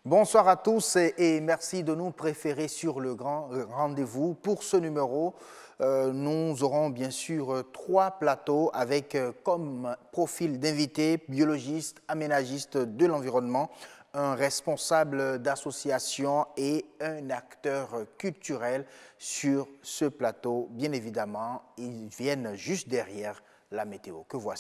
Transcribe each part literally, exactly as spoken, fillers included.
Bonsoir à tous et, et merci de nous préférer sur le grand rendez-vous. Pour ce numéro, euh, nous aurons bien sûr trois plateaux avec euh, comme profil d'invités biologistes, aménagistes de l'environnement, un responsable d'association et un acteur culturel sur ce plateau. Bien évidemment, ils viennent juste derrière la météo que voici.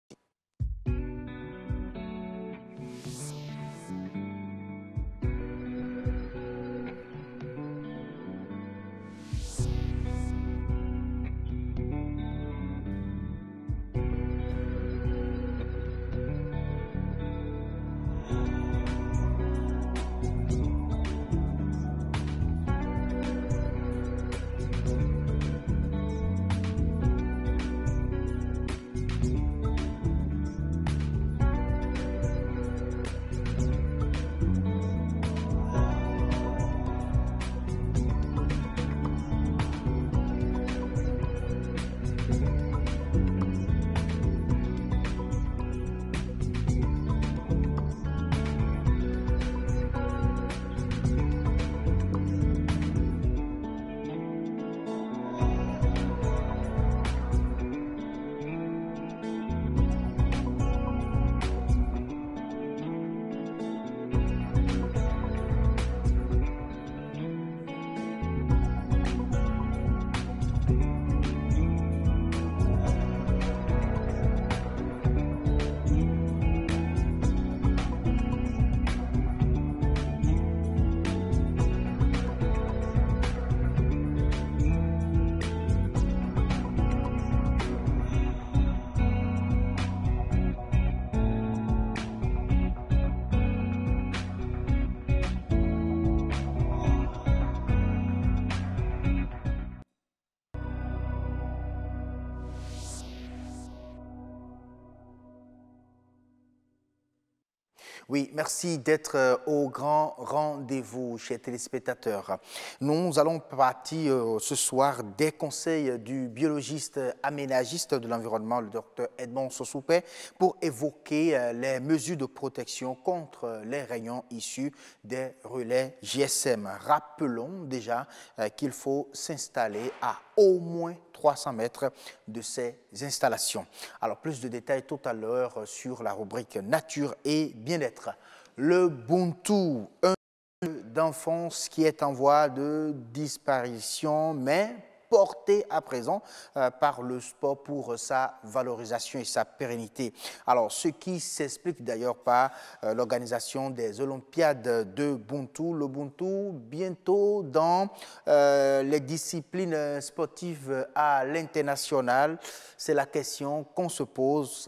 Oui, merci d'être au grand rendez-vous, chers téléspectateurs. Nous allons partir ce soir des conseils du biologiste aménagiste de l'environnement, le docteur Edmond Sossoupé, pour évoquer les mesures de protection contre les rayons issus des relais G S M. Rappelons déjà qu'il faut s'installer à au moins trois cents mètres de ces installations. Alors, plus de détails tout à l'heure sur la rubrique nature et bien-être. Le Buntu, un d'enfance qui est en voie de disparition, mais porté à présent euh, par le sport pour sa valorisation et sa pérennité. Alors, ce qui s'explique d'ailleurs par euh, l'organisation des Olympiades de Buntu. Le Buntu, bientôt dans euh, les disciplines sportives à l'international, c'est la question qu'on se pose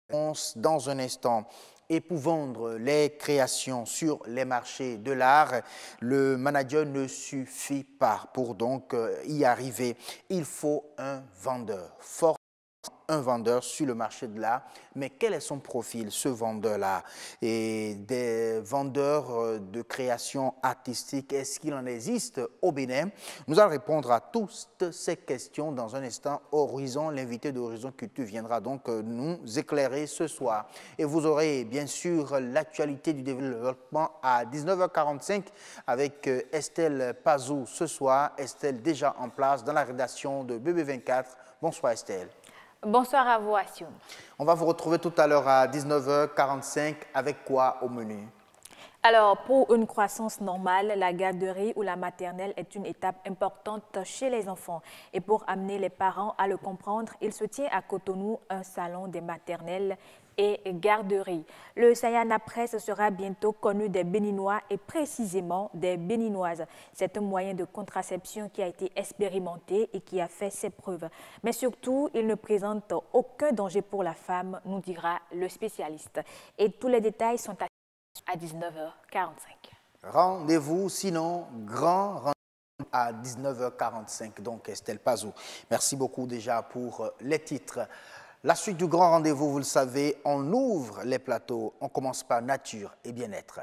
dans un instant. Et pour vendre les créations sur les marchés de l'art, le manager ne suffit pas. Pour donc y arriver, il faut un vendeur fort. Un vendeur sur le marché de l'art, mais quel est son profil, ce vendeur-là? Et des vendeurs de création artistique, est-ce qu'il en existe au Bénin? Nous allons répondre à toutes ces questions dans un instant. Horizon, l'invité d'Horizon Culture viendra donc nous éclairer ce soir. Et vous aurez bien sûr l'actualité du développement à dix-neuf heures quarante-cinq avec Estelle Pazou ce soir. Estelle déjà en place dans la rédaction de B B vingt-quatre. Bonsoir Estelle. Bonsoir à vous, Assioum. On va vous retrouver tout à l'heure à dix-neuf heures quarante-cinq. Avec quoi au menu? Alors, pour une croissance normale, la garderie ou la maternelle est une étape importante chez les enfants. Et pour amener les parents à le comprendre, il se tient à Cotonou un salon des maternelles et garderies. Le Sayana Presse sera bientôt connu des Béninois et précisément des Béninoises. C'est un moyen de contraception qui a été expérimenté et qui a fait ses preuves. Mais surtout, il ne présente aucun danger pour la femme, nous dira le spécialiste. Et tous les détails sont à à dix-neuf heures quarante-cinq. Rendez-vous, sinon, grand rendez-vous à dix-neuf heures quarante-cinq. Donc, Estelle Pazou, merci beaucoup déjà pour les titres. La suite du grand rendez-vous, vous le savez, on ouvre les plateaux. On commence par nature et bien-être.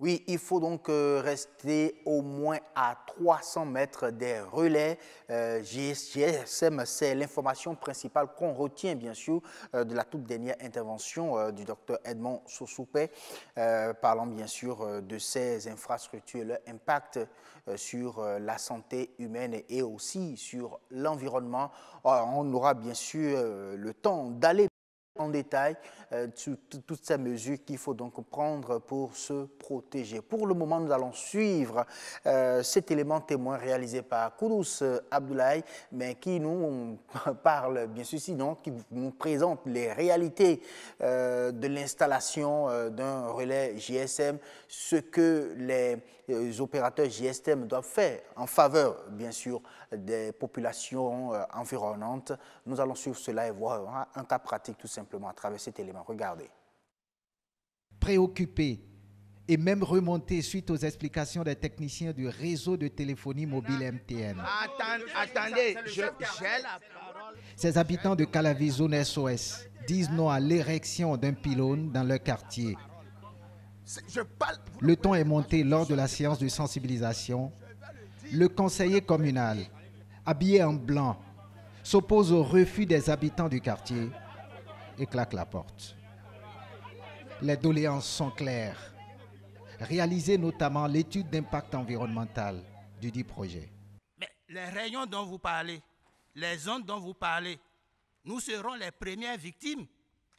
Oui, il faut donc euh, rester au moins à trois cents mètres des relais. Euh, G S M, c'est l'information principale qu'on retient, bien sûr, euh, de la toute dernière intervention euh, du docteur Edmond Sossoupé, euh, parlant bien sûr euh, de ces infrastructures, leur impact euh, sur euh, la santé humaine et aussi sur l'environnement. On aura bien sûr euh, le temps d'aller en détail euh, sur toutes ces mesures qu'il faut donc prendre pour se protéger. Pour le moment, nous allons suivre euh, cet élément témoin réalisé par Koudous Abdoulaye, mais qui nous parle, bien sûr, sinon, qui nous présente les réalités euh, de l'installation euh, d'un relais G S M, ce que les, les opérateurs G S M doivent faire en faveur, bien sûr, des populations euh, environnantes. Nous allons suivre cela et voir hein, un cas pratique tout simplement à travers cet élément. Regardez. Préoccupé et même remonté suite aux explications des techniciens du réseau de téléphonie mobile M T N. Attendez, attendez je, j'ai la parole. Ces habitants de Calavi Zone S O S disent non à l'érection d'un pylône dans leur quartier. Je parle... Le ton est monté lors de la séance de sensibilisation. Le conseiller communal, habillé en blanc, s'oppose au refus des habitants du quartier et claque la porte. Les doléances sont claires. Réaliser notamment l'étude d'impact environnemental du dit projet. Mais les rayons dont vous parlez, les ondes dont vous parlez, nous serons les premières victimes.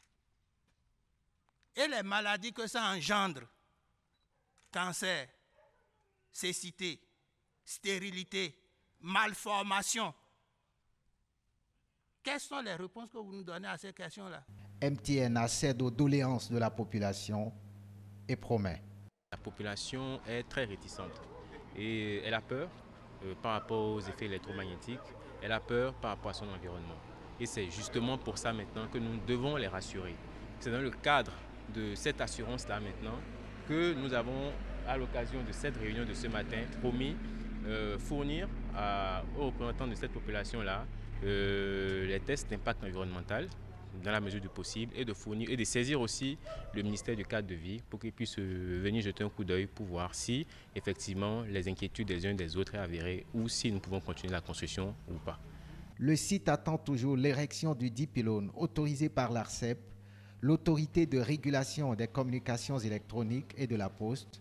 Et les maladies que ça engendre, cancer, cécité, stérilité, malformation. Quelles sont les réponses que vous nous donnez à ces questions-là? M T N accède aux doléances de la population et promet. La population est très réticente et elle a peur euh, par rapport aux effets électromagnétiques, elle a peur par rapport à son environnement. Et c'est justement pour ça maintenant que nous devons les rassurer. C'est dans le cadre de cette assurance-là maintenant que nous avons, à l'occasion de cette réunion de ce matin, promis euh, fournir à, aux représentants de cette population-là euh, les tests d'impact environnemental dans la mesure du possible et de fournir et de saisir aussi le ministère du cadre de vie pour qu'il puisse venir jeter un coup d'œil pour voir si effectivement les inquiétudes des uns et des autres est avérées ou si nous pouvons continuer la construction ou pas. Le site attend toujours l'érection du dit pylône autorisé par l'ARCEP, l'autorité de régulation des communications électroniques et de la poste.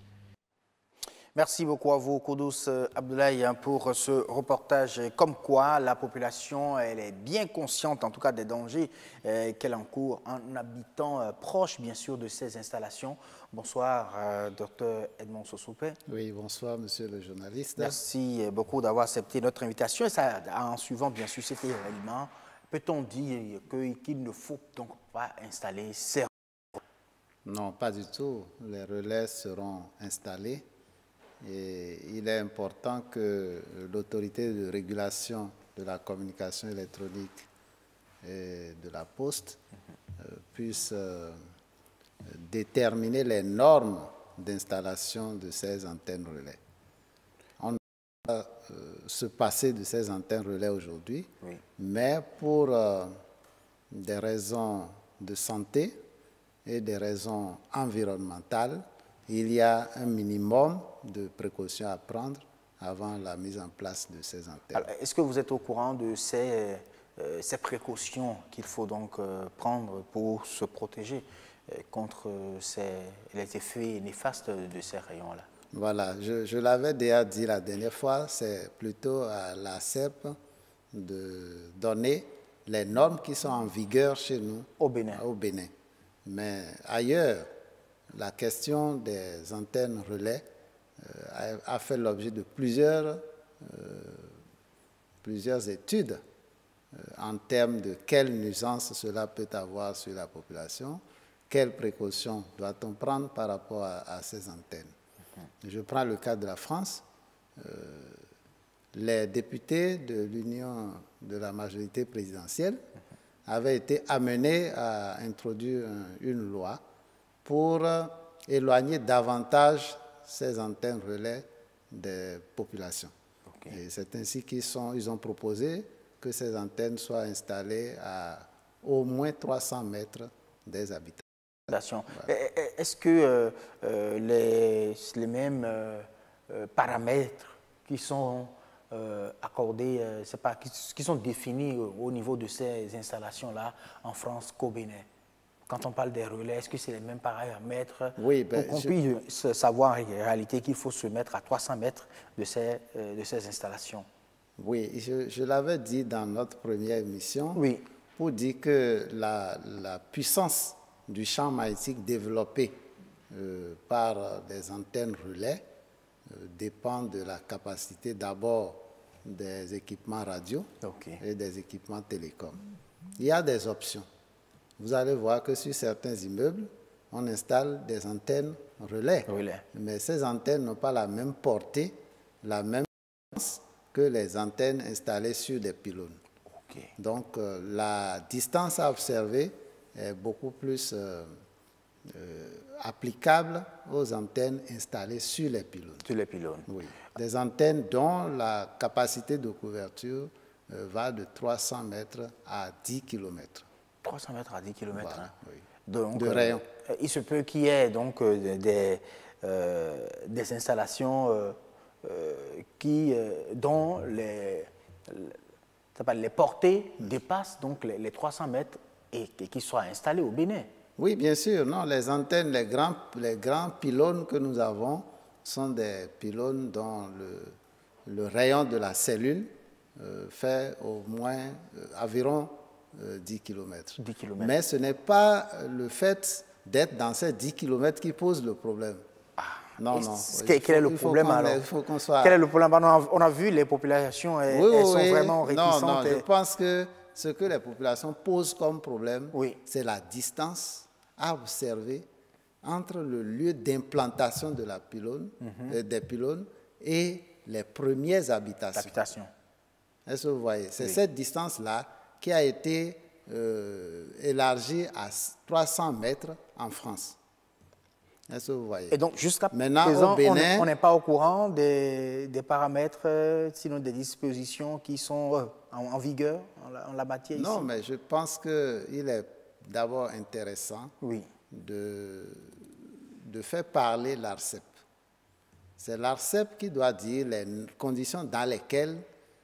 Merci beaucoup à vous, Koudous Abdoulaye, pour ce reportage. Comme quoi, la population elle est bien consciente, en tout cas, des dangers euh, qu'elle encourt en habitant euh, proche, bien sûr, de ces installations. Bonsoir, euh, docteur Edmond Sossoupé. Oui, bonsoir, monsieur le journaliste. Merci beaucoup d'avoir accepté notre invitation. Et ça, en suivant, bien sûr, cet événement, peut-on dire qu'il ne faut donc pas installer ces relais? Non, pas du tout. Les relais seront installés. Et il est important que l'autorité de régulation de la communication électronique et de la poste euh, puisse euh, déterminer les normes d'installation de ces antennes relais. On ne va pas euh, se passer de ces antennes relais aujourd'hui, oui. mais pour euh, des raisons de santé et des raisons environnementales, il y a un minimum de précautions à prendre avant la mise en place de ces antennes. Est-ce que vous êtes au courant de ces, euh, ces précautions qu'il faut donc euh, prendre pour se protéger euh, contre ces, les effets néfastes de ces rayons-là? Voilà, je, je l'avais déjà dit la dernière fois, c'est plutôt à l'ARCEP de donner les normes qui sont en vigueur chez nous au Bénin. Au Bénin. Mais ailleurs, la question des antennes relais euh, a, a fait l'objet de plusieurs, euh, plusieurs études euh, en termes de quelle nuisance cela peut avoir sur la population, quelles précautions doit-on prendre par rapport à, à ces antennes. Okay. Je prends le cas de la France. Euh, les députés de l'Union de la majorité présidentielle avaient été amenés à introduire un, une loi pour éloigner davantage ces antennes relais des populations. Okay. Et c'est ainsi qu'ils sont, ils ont proposé que ces antennes soient installées à au moins trois cents mètres des habitants. Est-ce que euh, euh, les, les mêmes euh, euh, paramètres qui sont euh, accordés, euh, c'est pas, qui, qui sont définis au, au niveau de ces installations-là en France qu'au Bénin? Quand on parle des relais, est-ce que c'est les mêmes paramètres? Oui, ben, pour qu'on je... puisse savoir en réalité qu'il faut se mettre à trois cents mètres de ces, euh, de ces installations? Oui, je, je l'avais dit dans notre première émission, oui. pour dire que la, la puissance du champ magnétique développé euh, par des antennes relais euh, dépend de la capacité d'abord des équipements radio okay. et des équipements télécoms. Il y a des options. Vous allez voir que sur certains immeubles, on installe des antennes relais. relais. Mais ces antennes n'ont pas la même portée, la même puissance que les antennes installées sur des pylônes. Okay. Donc, euh, la distance à observer est beaucoup plus euh, euh, applicable aux antennes installées sur les pylônes. Sur les pylônes. Oui. Des antennes dont la capacité de couverture euh, va de trois cents mètres à dix kilomètres. trois cents mètres à dix kilomètres. Voilà, hein. oui. Donc, de rayon. Euh, il se peut qu'il y ait donc euh, des, euh, des installations euh, euh, qui, euh, dont les, les, les portées dépassent donc les, les trois cents mètres et, et qui soient installées au Bénin. Oui, bien sûr. Non, les antennes, les grands, les grands pylônes que nous avons sont des pylônes dont le, le rayon de la cellule euh, fait au moins euh, environ euh, dix kilomètres. dix kilomètres. Mais ce n'est pas le fait d'être dans ces dix kilomètres qui pose le problème. Ah, non, non. Quel, quel est le problème alors? Il faut qu'on soit... Quel est le problème? On a, on a vu les populations, elles, oui, elles oui, sont oui. vraiment réticentes. Non, non, et... je pense que ce que les populations posent comme problème, oui. c'est la distance à observer entre le lieu d'implantation de la pylône, mm-hmm. euh, des pylônes et les premières habitations. Habitation. Est-ce que vous voyez? C'est oui. cette distance-là qui a été euh, élargie à trois cents mètres en France. Est-ce que vous voyez? Et donc, jusqu'à Maintenant, présent, au Bénin, on n'est pas au courant des, des paramètres, euh, sinon des dispositions qui sont euh, en, en vigueur en la, en la matière non, ici? mais je pense qu'il est d'abord intéressant oui. de, de faire parler l'ARCEP. C'est l'ARCEP qui doit dire les conditions dans lesquelles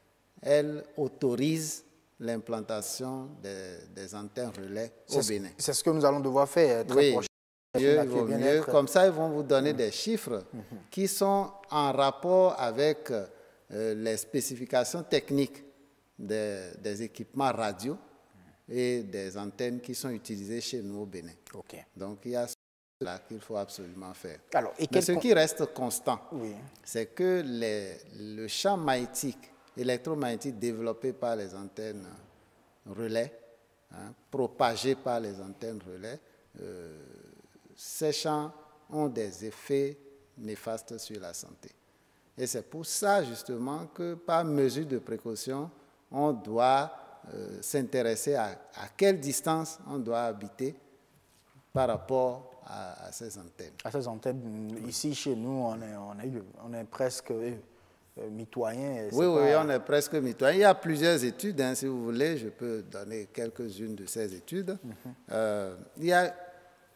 elle autorise l'implantation des, des antennes relais au Bénin. C'est ce que nous allons devoir faire très oui. prochainement. Mieux, il vaut mieux. Comme ça, ils vont vous donner mmh. des chiffres mmh. qui sont en rapport avec euh, les spécifications techniques des, des équipements radio et des antennes qui sont utilisées chez nous au Bénin. Okay. Donc, il y a cela qu'il faut absolument faire. Alors, et Mais ce qui reste constant, oui. c'est que les, le champ magnétique, électromagnétique développé par les antennes relais, hein, propagé par les antennes relais, euh, ces champs ont des effets néfastes sur la santé. Et c'est pour ça, justement, que par mesure de précaution, on doit euh, s'intéresser à, à quelle distance on doit habiter par rapport à, à ces antennes. À ces antennes, ici, chez nous, on est, on est, on est presque euh, mitoyens. Oui, oui, pas... on est presque mitoyens. Il y a plusieurs études, hein, si vous voulez, je peux donner quelques-unes de ces études. Mm-hmm. euh, il y a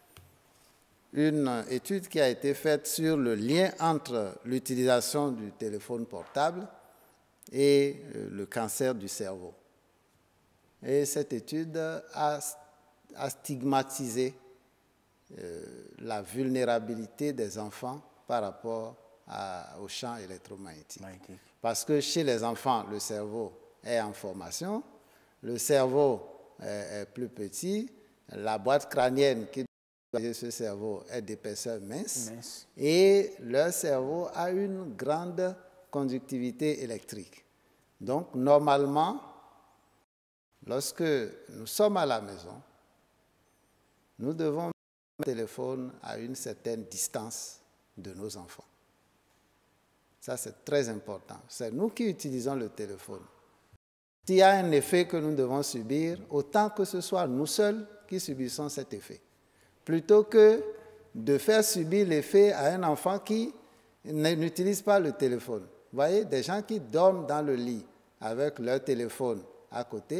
une étude qui a été faite sur le lien entre l'utilisation du téléphone portable et le cancer du cerveau. Et cette étude a, a stigmatisé euh, la vulnérabilité des enfants par rapport à, au champ électromagnétique. Magnétique. Parce que chez les enfants, le cerveau est en formation, le cerveau est, est plus petit, la boîte crânienne qui ce cerveau est d'épaisseur mince, mince et leur cerveau a une grande conductivité électrique. Donc, normalement, lorsque nous sommes à la maison, nous devons mettre le téléphone à une certaine distance de nos enfants. Ça, c'est très important. C'est nous qui utilisons le téléphone. S'il y a un effet que nous devons subir, autant que ce soit nous seuls qui subissons cet effet, plutôt que de faire subir l'effet à un enfant qui n'utilise pas le téléphone. Vous voyez, des gens qui dorment dans le lit avec leur téléphone à côté,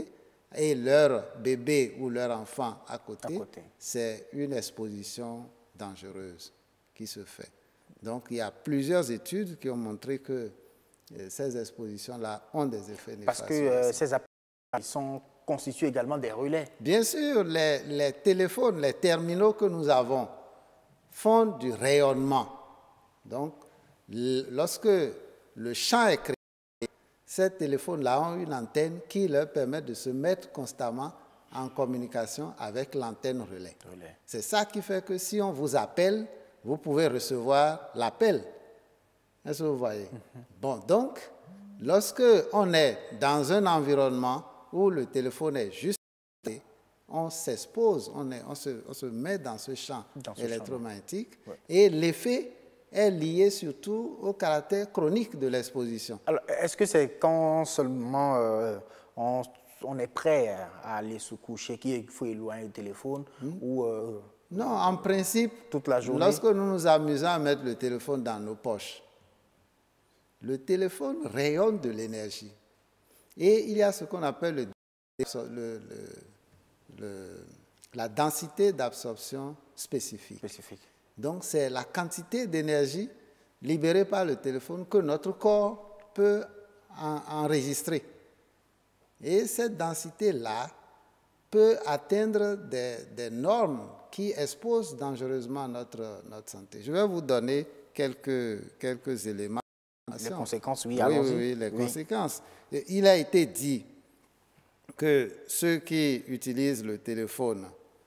et leur bébé ou leur enfant à côté, À côté. c'est une exposition dangereuse qui se fait. Donc, il y a plusieurs études qui ont montré que euh, ces expositions-là ont des effets néfastes. Parce que euh, ces appareils sont constituent également des relais. Bien sûr, les, les téléphones, les terminaux que nous avons font du rayonnement. Donc, lorsque le champ est créé, ces téléphones-là ont une antenne qui leur permet de se mettre constamment en communication avec l'antenne relais. relais. C'est ça qui fait que si on vous appelle, vous pouvez recevoir l'appel. Est-ce que vous voyez? Mm-hmm. Bon, donc, lorsque on est dans un environnement où le téléphone est juste, on s'expose, on, on, se, on se met dans ce champ dans ce électromagnétique champ. Ouais. Et l'effet est lié surtout au caractère chronique de l'exposition. Alors, est-ce que c'est quand seulement euh, on, on est prêt à aller se coucher qu'il faut éloigner le téléphone hmm. ou euh, non, en principe, toute la journée? Lorsque nous nous amusons à mettre le téléphone dans nos poches, le téléphone rayonne de l'énergie. Et il y a ce qu'on appelle le, le, le, le, la densité d'absorption spécifique. spécifique. Donc, c'est la quantité d'énergie libérée par le téléphone que notre corps peut en, enregistrer. Et cette densité-là peut atteindre des, des normes qui exposent dangereusement notre, notre santé. Je vais vous donner quelques, quelques éléments. Les conséquences, oui, oui, allons-y. Oui, oui, les oui. conséquences. Il a été dit que ceux qui utilisent le téléphone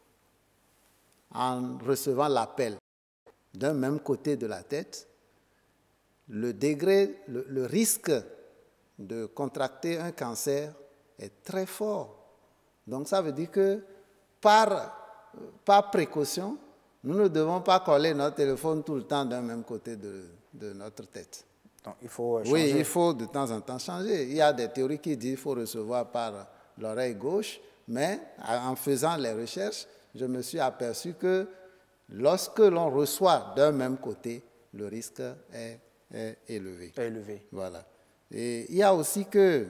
en recevant l'appel d'un même côté de la tête, le degré, le, le risque de contracter un cancer est très fort. Donc ça veut dire que par, par précaution, nous ne devons pas coller notre téléphone tout le temps d'un même côté de, de notre tête. Donc, il faut changer. Oui, il faut de temps en temps changer. Il y a des théories qui disent qu'il faut recevoir par l'oreille gauche, mais en faisant les recherches, je me suis aperçu que lorsque l'on reçoit d'un même côté, le risque est, est élevé. élevé. Voilà. Et il y a aussi que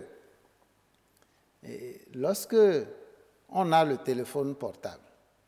et lorsque on a le téléphone portable,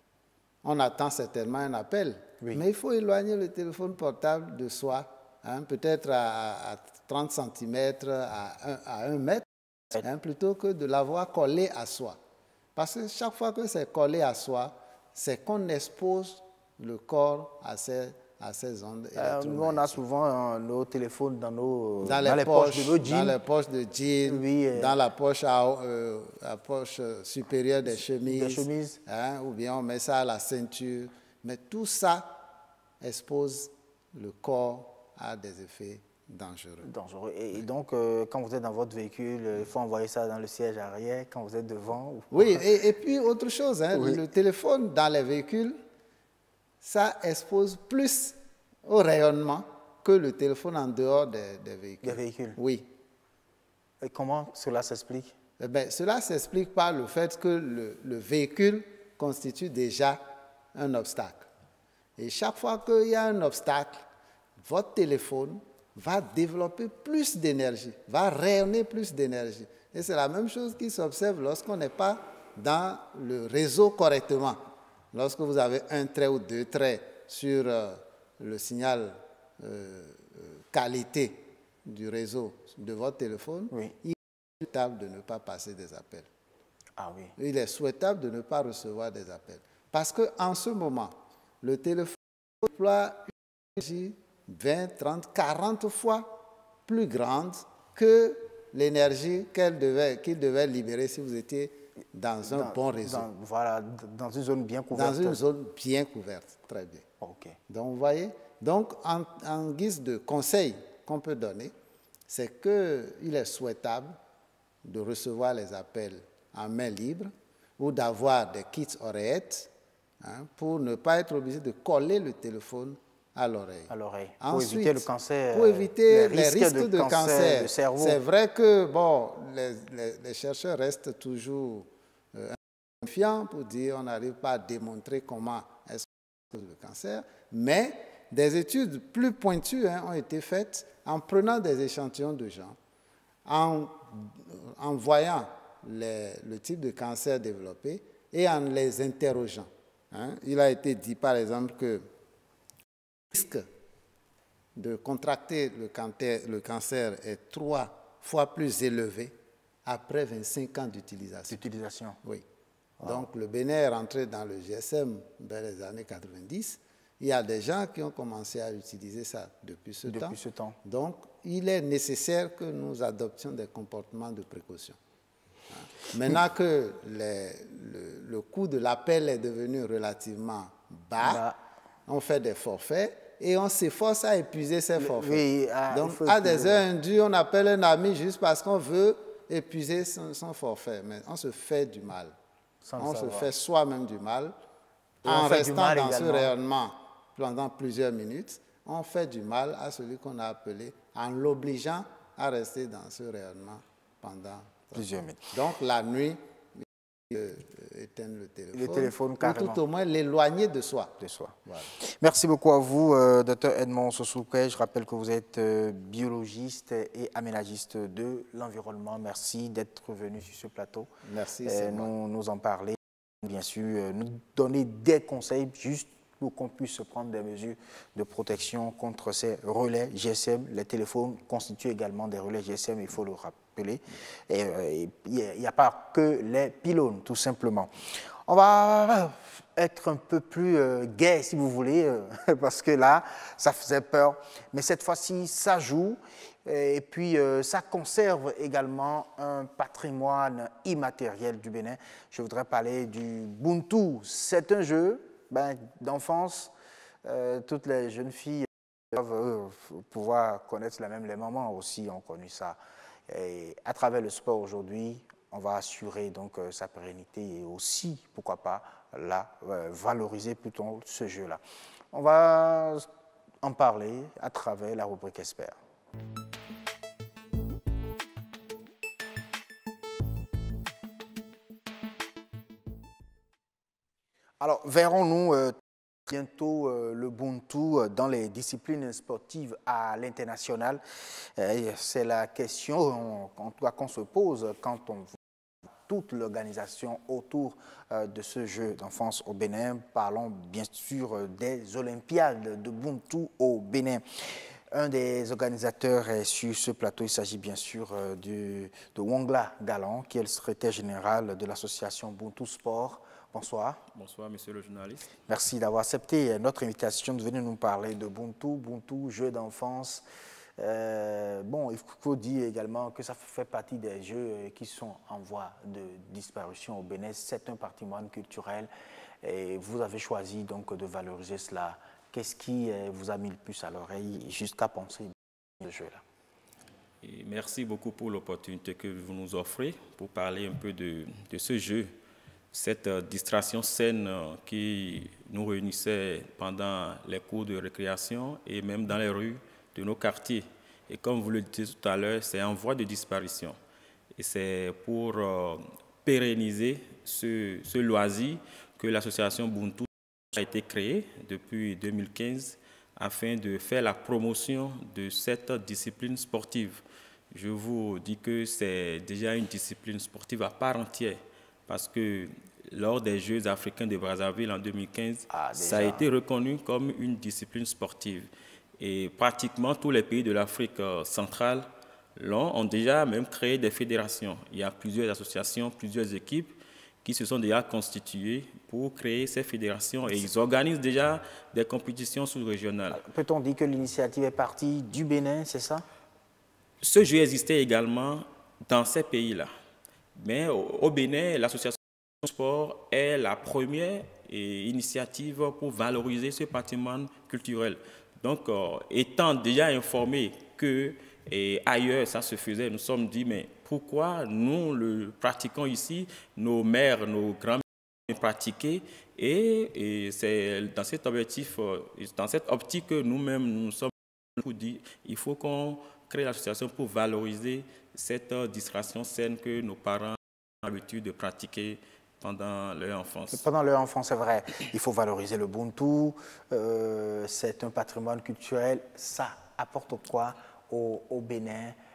on attend certainement un appel, oui. mais il faut éloigner le téléphone portable de soi, hein, peut-être à, à trente centimètres, à un mètre, hein, plutôt que de l'avoir collé à soi. Parce que chaque fois que c'est collé à soi, c'est qu'on expose le corps à ces, à ces ondes électromagnétiques. Euh, nous, on a souvent euh, nos téléphones dans, nos, dans, les, dans les poches, poches de nos jeans. Dans les poches de jeans, oui, euh, dans la poche, à, euh, la poche supérieure des chemises. Des chemises. Hein, ou bien on met ça à la ceinture. Mais tout ça expose le corps à des effets dangereux. Dangereux. Et, et donc, euh, quand vous êtes dans votre véhicule, il faut envoyer ça dans le siège arrière quand vous êtes devant. Ou... Oui, et, et puis autre chose, hein, oui. le téléphone dans les véhicules, ça expose plus au rayonnement que le téléphone en dehors des, des véhicules. Des véhicules. Oui. Et comment cela s'explique? Eh bien, cela s'explique par le fait que le, le véhicule constitue déjà un obstacle. Et chaque fois qu'il y a un obstacle, votre téléphone va développer plus d'énergie, va rayonner plus d'énergie. Et c'est la même chose qui s'observe lorsqu'on n'est pas dans le réseau correctement. Lorsque vous avez un trait ou deux traits sur euh, le signal euh, qualité du réseau de votre téléphone, oui. il est souhaitable de ne pas passer des appels. Ah oui. Il est souhaitable de ne pas recevoir des appels. Parce qu'en ce moment, le téléphone déploie une énergie vingt, trente, quarante fois plus grande que l'énergie qu'elle devait, qu'il devait libérer si vous étiez dans un dans, bon réseau. Dans, voilà, dans une zone bien couverte. Dans une zone bien couverte, très bien. Ok. Donc, vous voyez, donc en, en guise de conseil qu'on peut donner, c'est qu'il est souhaitable de recevoir les appels en main libre ou d'avoir des kits oreillettes hein, pour ne pas être obligé de coller le téléphone à l'oreille. À l'oreille. Pour éviter le cancer. Pour éviter les, les risques, risques de, de cancer. cancer. De cerveau. C'est vrai que bon, les, les, les chercheurs restent toujours euh, confiants pour dire on n'arrive pas à démontrer comment est-ce que le cancer, mais des études plus pointues hein, ont été faites en prenant des échantillons de gens, en, en voyant les, le type de cancer développé et en les interrogeant. Hein. Il a été dit, par exemple, que le risque de contracter le cancer, le cancer est trois fois plus élevé après vingt-cinq ans d'utilisation. D'utilisation. Oui. Wow. Donc, le Bénin est rentré dans le G S M vers les années quatre-vingt-dix. Il y a des gens qui ont commencé à utiliser ça depuis ce, depuis temps. ce temps. Donc, il est nécessaire que nous adoptions des comportements de précaution. Maintenant que les, le, le coût de l'appel est devenu relativement bas, bah. on fait des forfaits et on s'efforce à épuiser ces forfaits. Oui, ah, donc, à des heures indues, on appelle un ami juste parce qu'on veut épuiser son, son forfait. Mais on se fait du mal. Sans on se fait soi-même du mal. Et en restant mal dans également. ce rayonnement pendant plusieurs minutes, on fait du mal à celui qu'on a appelé en l'obligeant à rester dans ce rayonnement pendant plusieurs minutes. Donc, la nuit, euh, éteindre le téléphone, le téléphone carrément. Ou tout au moins l'éloigner de soi. De soi. Voilà. Merci beaucoup à vous, euh, docteur Edmond Sossoukwe. Je rappelle que vous êtes euh, biologiste et aménagiste de l'environnement. Merci d'être venu sur ce plateau. Merci. Euh, nous, nous en parler, bien sûr, euh, nous donner des conseils juste pour qu'on puisse prendre des mesures de protection contre ces relais G S M. Les téléphones constituent également des relais G S M, il faut le rappeler. Et il n'y a, a pas que les pylônes, tout simplement. On va être un peu plus euh, gai, si vous voulez, euh, parce que là, ça faisait peur. Mais cette fois-ci, ça joue. Et puis, euh, ça conserve également un patrimoine immatériel du Bénin. Je voudrais parler du Buntu. C'est un jeu ben, d'enfance. Euh, toutes les jeunes filles doivent euh, pouvoir connaître la même. Les mamans aussi ont connu ça. Et à travers le sport aujourd'hui, on va assurer donc euh, sa pérennité et aussi, pourquoi pas, la euh, valoriser plutôt ce jeu-là. On va en parler à travers la rubrique Expert. Alors, verrons-nous euh, bientôt euh, le Buntu dans les disciplines sportives à l'international? Euh, C'est la question qu'on se pose quand on voit toute l'organisation autour euh, de ce jeu d'enfance au Bénin. Parlons bien sûr des Olympiades de Buntu au Bénin. Un des organisateurs est sur ce plateau. Il s'agit bien sûr euh, du, de Wongla Galan, qui est le secrétaire général de l'association Buntu Sport. Bonsoir. Bonsoir, monsieur le journaliste. Merci d'avoir accepté notre invitation de venir nous parler de Buntu, Buntu, jeu d'enfance. Euh, bon, il faut dire également que ça fait partie des jeux qui sont en voie de disparition au Bénin. C'est un patrimoine culturel et vous avez choisi donc de valoriser cela. Qu'est-ce qui vous a mis le plus à l'oreille jusqu'à penser à ce jeu-là? Merci beaucoup pour l'opportunité que vous nous offrez pour parler un peu de, de ce jeu. Cette euh, distraction saine euh, qui nous réunissait pendant les cours de récréation et même dans les rues de nos quartiers. Et comme vous le disiez tout à l'heure, c'est en voie de disparition. Et c'est pour euh, pérenniser ce, ce loisir que l'association Buntu a été créée depuis deux mille quinze afin de faire la promotion de cette discipline sportive. Je vous dis que c'est déjà une discipline sportive à part entière. Parce que lors des Jeux africains de Brazzaville en deux mille quinze, ah, ça a été reconnu comme une discipline sportive. Et pratiquement tous les pays de l'Afrique centrale l'ont, ont déjà même créé des fédérations. Il y a plusieurs associations, plusieurs équipes qui se sont déjà constituées pour créer ces fédérations et ils organisent déjà des compétitions sous-régionales. Peut-on dire que l'initiative est partie du Bénin, c'est ça? Ce jeu existait également dans ces pays-là. Mais au Bénin, l'association sport est la première initiative pour valoriser ce patrimoine culturel. Donc, euh, étant déjà informé que et ailleurs ça se faisait, nous nous sommes dit, mais pourquoi nous le pratiquons ici, nos mères, nos grands-mères le pratiquaient, et, et c'est dans cet objectif, dans cette optique que nous-mêmes nous sommes dit, il faut qu'on crée l'association pour valoriser cette distraction saine que nos parents ont l'habitude de pratiquer pendant leur enfance. Pendant leur enfance, c'est vrai. Il faut valoriser le Buntu. Euh, c'est un patrimoine culturel. Ça apporte quoi au, au Bénin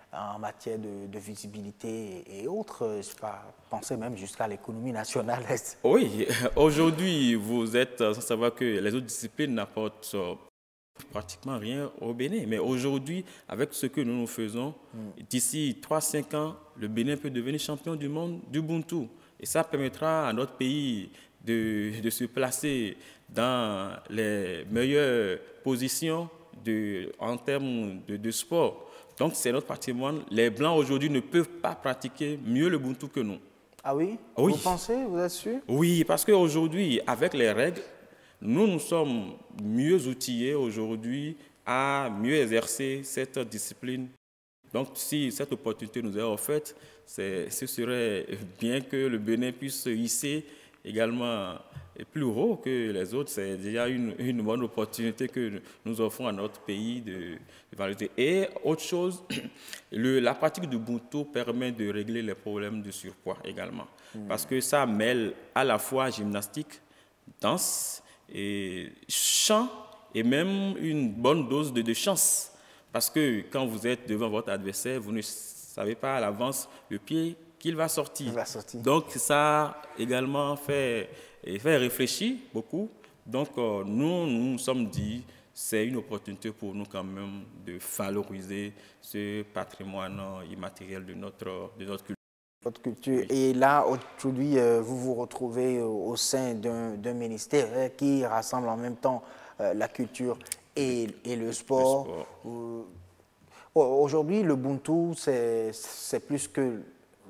en matière de, de visibilité et autres. Je pas penser même jusqu'à l'économie nationale. Oui, aujourd'hui, vous êtes sans savoir que les autres disciplines n'apportent pratiquement rien au Bénin. Mais aujourd'hui, avec ce que nous nous faisons, mm. d'ici trois à cinq ans, le Bénin peut devenir champion du monde du Buntu. Et ça permettra à notre pays de, de se placer dans les meilleures positions de, en termes de, de sport. Donc, c'est notre patrimoine. Les Blancs, aujourd'hui, ne peuvent pas pratiquer mieux le Buntu que nous. Ah oui? Oui. Vous pensez? Vous êtes sûr? Oui, parce qu'aujourd'hui, avec les règles, nous, nous sommes mieux outillés aujourd'hui à mieux exercer cette discipline. Donc, si cette opportunité nous est offerte, ce serait bien que le Bénin puisse se hisser également plus haut que les autres. C'est déjà une, une bonne opportunité que nous offrons à notre pays de, de valoriser. Et autre chose, le, la pratique du Buntu permet de régler les problèmes de surpoids également. Mmh. Parce que ça mêle à la fois gymnastique, danse, et chant et même une bonne dose de, de chance. Parce que quand vous êtes devant votre adversaire, vous ne savez pas à l'avance le pied qu'il va sortir. Il va sortir. Donc ça également fait, fait réfléchir beaucoup. Donc euh, nous, nous nous sommes dit, c'est une opportunité pour nous quand même de valoriser ce patrimoine immatériel de notre, de notre culture. Votre culture. Oui. Et là, aujourd'hui, euh, vous vous retrouvez au sein d'un ministère euh, qui rassemble en même temps euh, la culture et, et le sport. Le sport. Euh, aujourd'hui, le Buntu, c'est plus que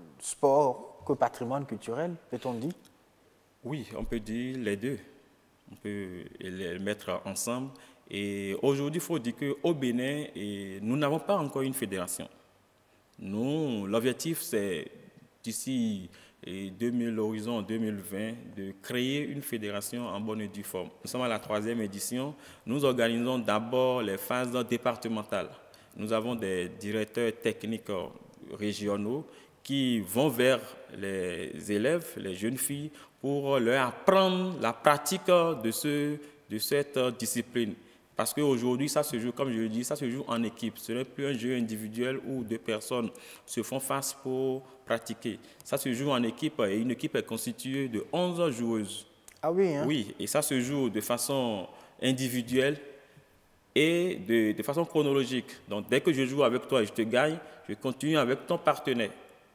sport que patrimoine culturel, peut-on dire? Oui, on peut dire les deux. On peut les mettre ensemble. Et aujourd'hui, il faut dire qu'au Bénin, et nous n'avons pas encore une fédération. Nous, l'objectif, c'est d'ici l'horizon deux mille vingt, de créer une fédération en bonne et due forme. Nous sommes à la troisième édition. Nous organisons d'abord les phases départementales. Nous avons des directeurs techniques régionaux qui vont vers les élèves, les jeunes filles, pour leur apprendre la pratique de, ce, de cette discipline. Parce qu'aujourd'hui, ça se joue, comme je le dis, ça se joue en équipe. Ce n'est plus un jeu individuel où deux personnes se font face pour pratiquer. Ça se joue en équipe et une équipe est constituée de onze joueuses. Ah oui, hein? Oui, et ça se joue de façon individuelle et de, de façon chronologique. Donc, dès que je joue avec toi et je te gagne, je continue avec ton partenaire.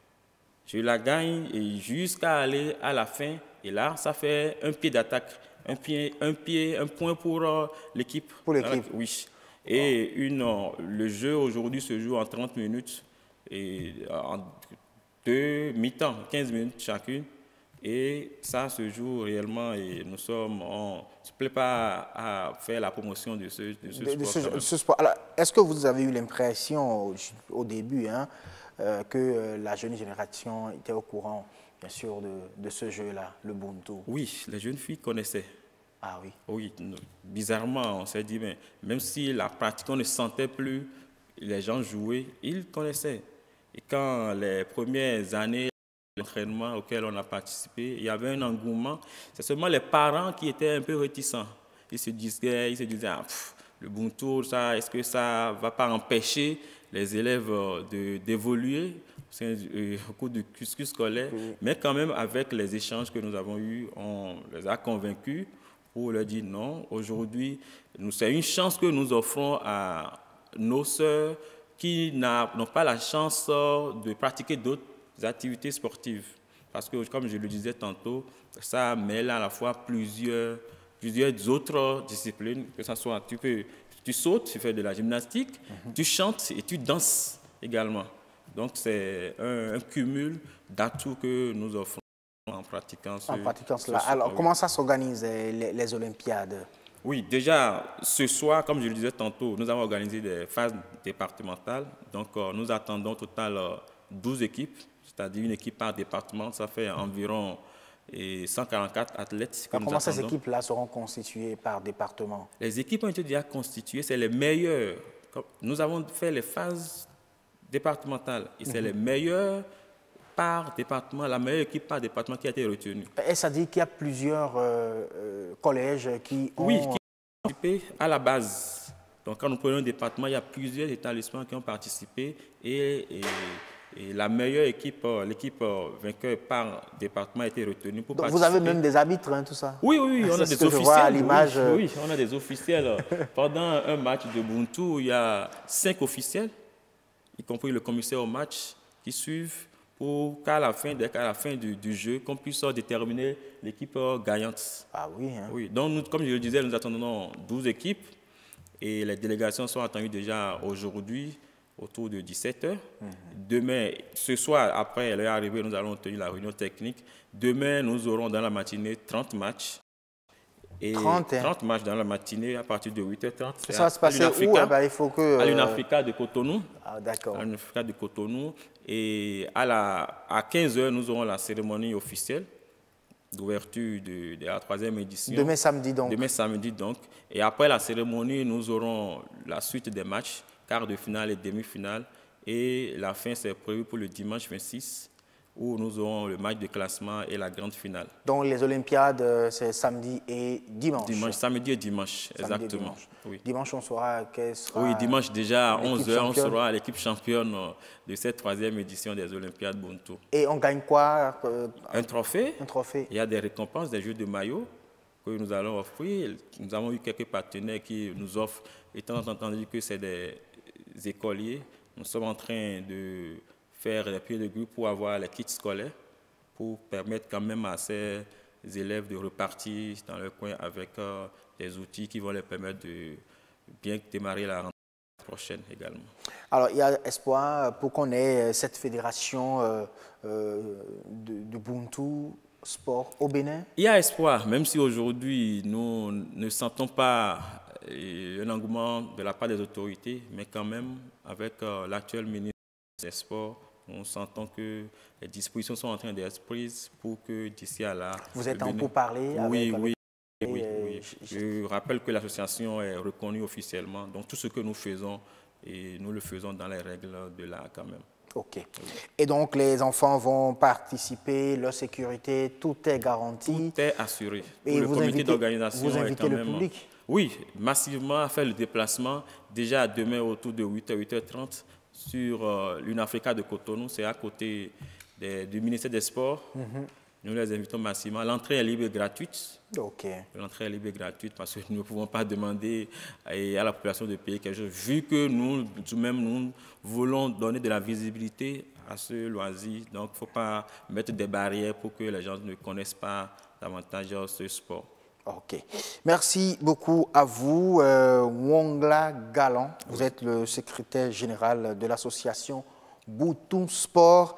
Je la gagne jusqu'à aller à la fin. Et là, ça fait un pied d'attaque. Un pied, un pied, un point pour euh, l'équipe. Pour l'équipe. Oui. Et une, euh, le jeu aujourd'hui se joue en trente minutes et en deux mi-temps, quinze minutes chacune. Et ça se joue réellement et nous sommes, on ne se plaît pas à faire la promotion de ce, de ce de, sport. De ce, ce sport. Alors, est-ce que vous avez eu l'impression au, au début hein, euh, que euh, la jeune génération était au courant, bien sûr, de, de ce jeu-là, le Buntu? Oui, les jeunes filles connaissaient. Ah oui? Oui, bizarrement, on s'est dit, mais même si la pratique, on ne sentait plus les gens jouer, ils connaissaient. Et quand les premières années, l'entraînement auquel on a participé, il y avait un engouement. C'est seulement les parents qui étaient un peu réticents. Ils se disaient, ils se disaient ah, pff, le Buntu, ça, est-ce que ça ne va pas empêcher les élèves d'évoluer au cours du cursus scolaire? Oui. Mais quand même, avec les échanges que nous avons eus, on les a convaincus pour leur dire non. Aujourd'hui, c'est une chance que nous offrons à nos sœurs qui n'ont pas la chance de pratiquer d'autres activités sportives. Parce que, comme je le disais tantôt, ça mêle à la fois plusieurs, plusieurs autres disciplines, que ce soit, tu, peux, tu sautes, tu fais de la gymnastique, mm-hmm. tu chantes et tu danses également. Donc, c'est un, un cumul d'atouts que nous offrons en pratiquant ce, en pratiquant cela. Ce, Alors, oui. comment ça s'organise, les, les Olympiades? Oui, déjà, ce soir, comme je le disais tantôt, nous avons organisé des phases départementales. Donc, euh, nous attendons au total euh, douze équipes, c'est-à-dire une équipe par département. Ça fait environ et, cent quarante-quatre athlètes. Alors, comment ces équipes-là seront constituées par département? Les équipes ont été déjà constituées, c'est les meilleures. Nous avons fait les phases départementales et c'est mm-hmm. les meilleurs par département, la meilleure équipe par département qui a été retenue. Et ça dit qu'il y a plusieurs euh, euh, collèges qui ont... Oui, qui ont participé à la base. Donc, quand nous prenons un département, il y a plusieurs établissements qui ont participé et, et, et la meilleure équipe, l'équipe vainqueur par département a été retenue pour Donc participer. Vous avez même des arbitres, hein, tout ça? Oui, oui, oui, on a des officiels. À l'image. Oui, oui, on a des officiels. Pendant un match de Ubuntu, il y a cinq officiels, y compris le commissaire au match, qui suivent pour qu'à la fin, qu'à la fin du, du jeu, qu'on puisse déterminer l'équipe gagnante. Ah oui, hein. Oui. Donc, nous, comme je le disais, nous attendons douze équipes et les délégations sont attendues déjà aujourd'hui autour de dix-sept heures. Mm-hmm. Demain, ce soir, après leur arrivée, nous allons tenir la réunion technique. Demain, nous aurons dans la matinée trente matchs. Et trente, hein. trente matchs dans la matinée à partir de huit heures trente. Ça va se passer où? Eh ben, il faut que, euh... à l'Unafrica de Cotonou. Ah, d'accord. À l'Unafrica de Cotonou. Et à, la, à quinze heures, nous aurons la cérémonie officielle d'ouverture de, de la troisième édition. Demain samedi donc. Demain samedi donc. Et après la cérémonie, nous aurons la suite des matchs, quart de finale et demi-finale. Et la fin, c'est prévu pour le dimanche vingt-six, où nous aurons le match de classement et la grande finale. Donc les Olympiades, c'est samedi et dimanche. Dimanche, samedi et dimanche, samedi exactement. Et dimanche. Oui. Dimanche, on saura quelle sera. Oui, dimanche déjà à onze heures, on championne. sera l'équipe championne de cette troisième édition des Olympiades Ubuntu. Et on gagne quoi? euh, Un trophée. Un trophée. Il y a des récompenses, des jeux de maillot que nous allons offrir. Nous avons eu quelques partenaires qui nous offrent, étant entendu que c'est des écoliers, nous sommes en train de faire des pieds de grue pour avoir les kits scolaires, pour permettre quand même à ces élèves de repartir dans leur coin avec euh, des outils qui vont leur permettre de bien démarrer la rentrée prochaine également. Alors, il y a espoir pour qu'on ait cette fédération euh, euh, de, de Ubuntu Sport au Bénin? Il y a espoir, même si aujourd'hui nous ne sentons pas un engouement de la part des autorités, mais quand même, avec euh, l'actuel ministre des Sports, nous sentons que les dispositions sont en train d'être prises pour que d'ici à là... Vous êtes en pourparlers? Oui, avec, oui, avec... oui, oui. Je rappelle que l'association est reconnue officiellement, donc tout ce que nous faisons, et nous le faisons dans les règles de l'art quand même. OK. Oui. Et donc, les enfants vont participer, leur sécurité, tout est garanti? Tout est assuré. Et le vous comité invitez, d'organisation vous invitez est quand le même, public? Oui, massivement à faire le déplacement. Déjà demain, autour de huit heures, huit heures trente, sur euh, l'Unafrica de Cotonou, c'est à côté des, du ministère des Sports. Mm-hmm. Nous les invitons massivement. L'entrée est libre et gratuite. OK. L'entrée est libre et gratuite parce que nous ne pouvons pas demander à la population de payer quelque chose. Vu que nous, nous-mêmes, nous voulons donner de la visibilité à ce loisir, donc il ne faut pas mettre des barrières pour que les gens ne connaissent pas davantage ce sport. OK. Merci beaucoup à vous, euh, Wongla Galan. Vous oui. êtes le secrétaire général de l'association Ubuntu Sport.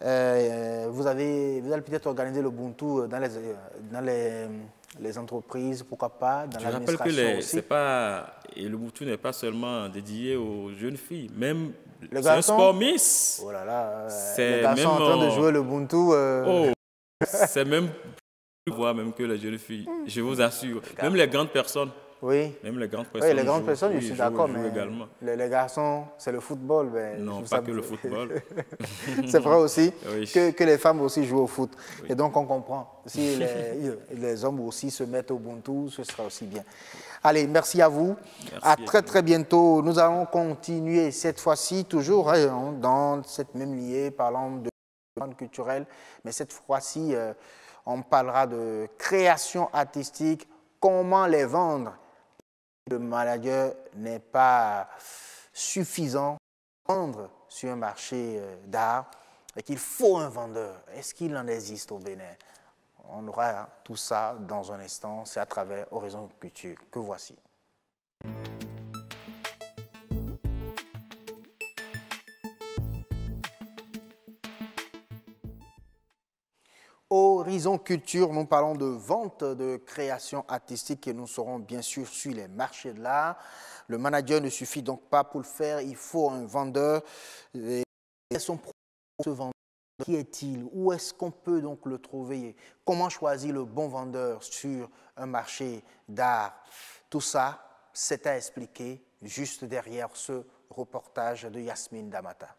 Euh, vous, avez, vous allez peut-être organiser le Ubuntu dans les, dans les, les entreprises, pourquoi pas, dans l'administration aussi. Je rappelle que c'est pas, et le Ubuntu n'est pas seulement dédié aux jeunes filles, même c'est un sport mix. Oh là là, les garçons en train de jouer le Ubuntu. Euh... Oh, c'est même plus voir même que les jeunes filles, je vous assure. Même les grandes personnes. Oui. Même les grandes personnes. Oui, les grandes jouent, personnes, oui, je suis d'accord, mais également. Les, les garçons, c'est le football. Ben, non, pas que le football. C'est vrai aussi oui. que, que les femmes aussi jouent au foot. Oui. Et donc, on comprend. Si les, les hommes aussi se mettent au Ubuntu, ce sera aussi bien. Allez, merci à vous. Merci à très, très bientôt. Nous allons continuer cette fois-ci, toujours hein, dans cette même lignée, parlant de demande culturelle. Mais cette fois-ci, euh, on parlera de création artistique, comment les vendre. Le manager n'est pas suffisant pour vendre sur un marché d'art et qu'il faut un vendeur. Est-ce qu'il en existe au Bénin? On aura tout ça dans un instant. C'est à travers Horizon Culture que voici. Horizon Culture, nous parlons de vente de création artistique et nous serons bien sûr sur les marchés de l'art. Le manager ne suffit donc pas pour le faire, il faut un vendeur. Et son produit, ce vendeur, qui est-il? Où est-ce qu'on peut donc le trouver? Comment choisir le bon vendeur sur un marché d'art? Tout ça, c'est à expliquer juste derrière ce reportage de Yasmine Damata.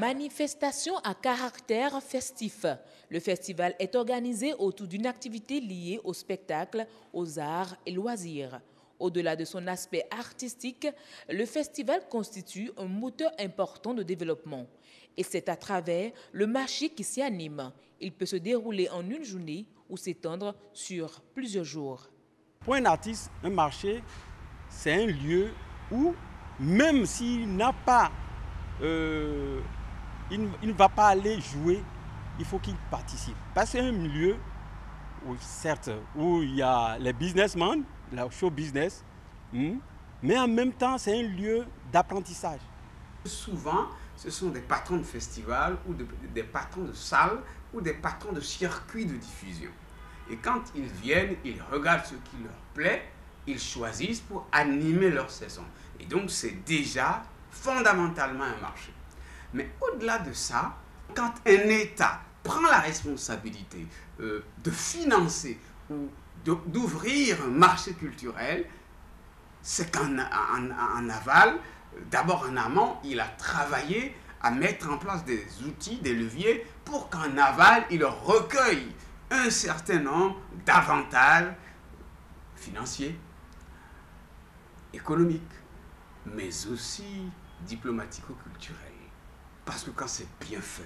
Manifestation à caractère festif. Le festival est organisé autour d'une activité liée au spectacle, aux arts et loisirs. Au-delà de son aspect artistique, le festival constitue un moteur important de développement. Et c'est à travers le marché qui s'y anime. Il peut se dérouler en une journée ou s'étendre sur plusieurs jours. Pour un artiste, un marché, c'est un lieu où, même s'il n'a pas, euh, il, il ne va pas aller jouer, il faut qu'il participe. Parce que c'est un lieu, où, certes, où il y a les businessmen, la show business, hmm, mais en même temps, c'est un lieu d'apprentissage. Souvent, ce sont des patrons de festivals ou de, des patrons de salles ou des patrons de circuits de diffusion. Et quand ils viennent, ils regardent ce qui leur plaît, ils choisissent pour animer leur saison. Et donc, c'est déjà fondamentalement un marché. Mais au-delà de ça, quand un État prend la responsabilité euh, de financer ou d'ouvrir un marché culturel, c'est qu'en en, en aval, d'abord en amont, il a travaillé à mettre en place des outils, des leviers, pour qu'en aval, il recueille un certain nombre d'avantages financiers, économiques, mais aussi diplomatico-culturels. Parce que quand c'est bien fait,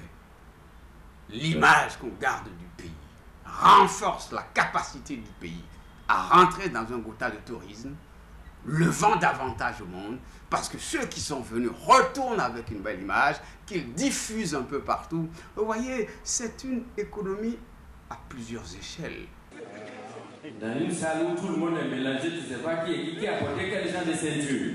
l'image qu'on garde du pays renforce la capacité du pays à rentrer dans un quota de tourisme, le vend davantage au monde, parce que ceux qui sont venus retournent avec une belle image, qu'ils diffusent un peu partout. Vous voyez, c'est une économie à plusieurs échelles. Dans une salle où tout le monde est mélangé, tu ne sais pas qui est qui, qui a porté quel genre de ceinture.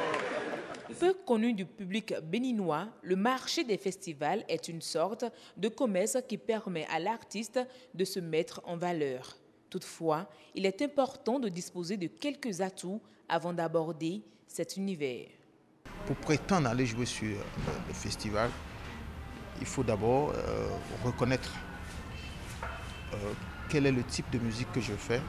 Peu connu du public béninois, le marché des festivals est une sorte de commerce qui permet à l'artiste de se mettre en valeur. Toutefois, il est important de disposer de quelques atouts avant d'aborder cet univers. Pour prétendre aller jouer sur le festival, il faut d'abord euh, reconnaître euh, quel est le type de musique que je fais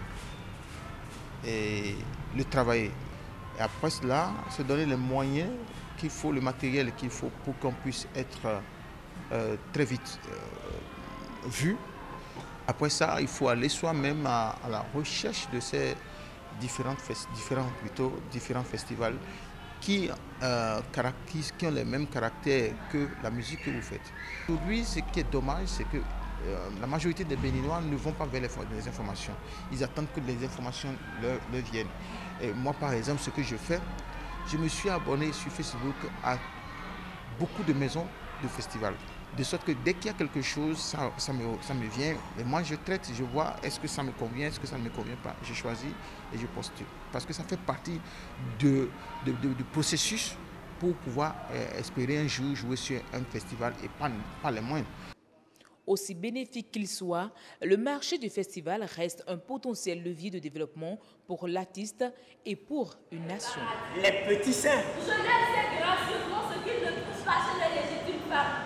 et le travailler. Et après cela, se donner les moyens qu'il faut, le matériel qu'il faut pour qu'on puisse être euh, très vite euh, vu. Après ça, il faut aller soi-même à, à la recherche de ces différentes différents, plutôt, différents festivals qui, euh, qui ont les mêmes caractères que la musique que vous faites. Aujourd'hui, ce qui est dommage, c'est que euh, la majorité des Béninois ne vont pas vers les, les informations. Ils attendent que les informations leur, leur viennent. Et moi, par exemple, ce que je fais, je me suis abonné sur Facebook à beaucoup de maisons de festivals. De sorte que dès qu'il y a quelque chose, ça, ça, me, ça me vient. Et moi, je traite, je vois, est-ce que ça me convient, est-ce que ça ne me convient pas. Je choisis et je postule. Parce que ça fait partie de, de, de, du processus pour pouvoir euh, espérer un jour jouer sur un festival et pas, pas les moindres. Aussi bénéfique qu'il soit, le marché du festival reste un potentiel levier de développement pour l'artiste et pour une nation. Les petits seins. Je laisse ces grands surnoms ce qu'ils ne trouvent pas chez les légitimes femmes.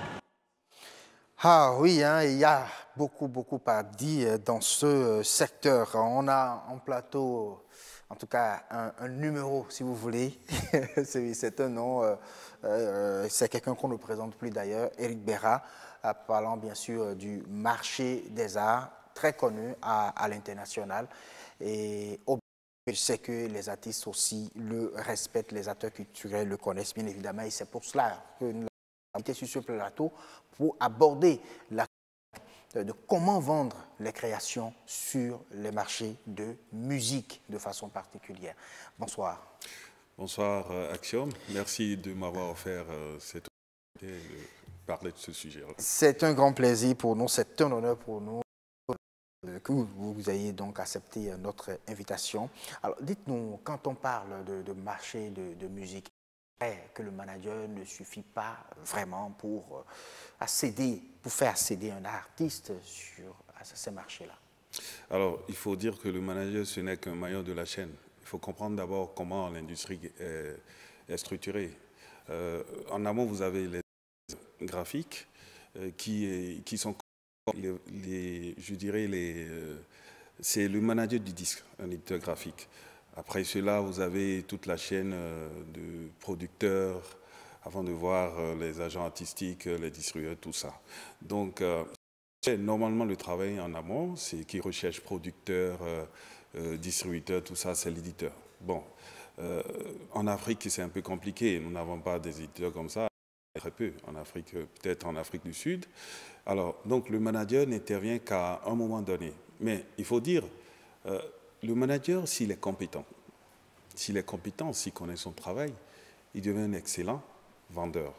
Ah oui, hein, il y a beaucoup, beaucoup à dire dans ce secteur. On a en plateau, en tout cas, un, un numéro, si vous voulez. C'est un nom, euh, euh, c'est quelqu'un qu'on ne présente plus d'ailleurs, Éric Béra, euh, parlant bien sûr du marché des arts, très connu à, à l'international. Et je sais que les artistes aussi le respectent, les acteurs culturels le connaissent bien évidemment, et c'est pour cela que nous été sur ce plateau pour aborder la question de comment vendre les créations sur les marchés de musique de façon particulière. Bonsoir. Bonsoir Axiom, merci de m'avoir offert euh, cette opportunité de parler de ce sujet. C'est un grand plaisir pour nous, c'est un honneur pour nous que vous, vous ayez donc accepté notre invitation. Alors dites-nous, quand on parle de, de marché de, de musique, que le manager ne suffit pas vraiment pour euh, accéder, pour faire accéder un artiste sur à ces marchés-là? Alors, il faut dire que le manager, ce n'est qu'un maillon de la chaîne. Il faut comprendre d'abord comment l'industrie est, est structurée. Euh, en amont, vous avez les graphiques euh, qui, qui sont, les, les, je dirais, les, euh, c'est le manager du disque, un éditeur graphique. Après cela, vous avez toute la chaîne de producteurs, avant de voir euh, les agents artistiques, les distributeurs, tout ça. Donc, euh, normalement, le travail en amont, c'est qui recherche producteurs, euh, euh, distributeurs, tout ça, c'est l'éditeur. Bon, euh, en Afrique, c'est un peu compliqué. Nous n'avons pas des éditeurs comme ça, très peu. En Afrique, peut-être en Afrique du Sud. Alors, donc, le manager n'intervient qu'à un moment donné. Mais il faut dire, euh, le manager, s'il est compétent, s'il est compétent, s'il connaît son travail, il devient un excellent vendeur.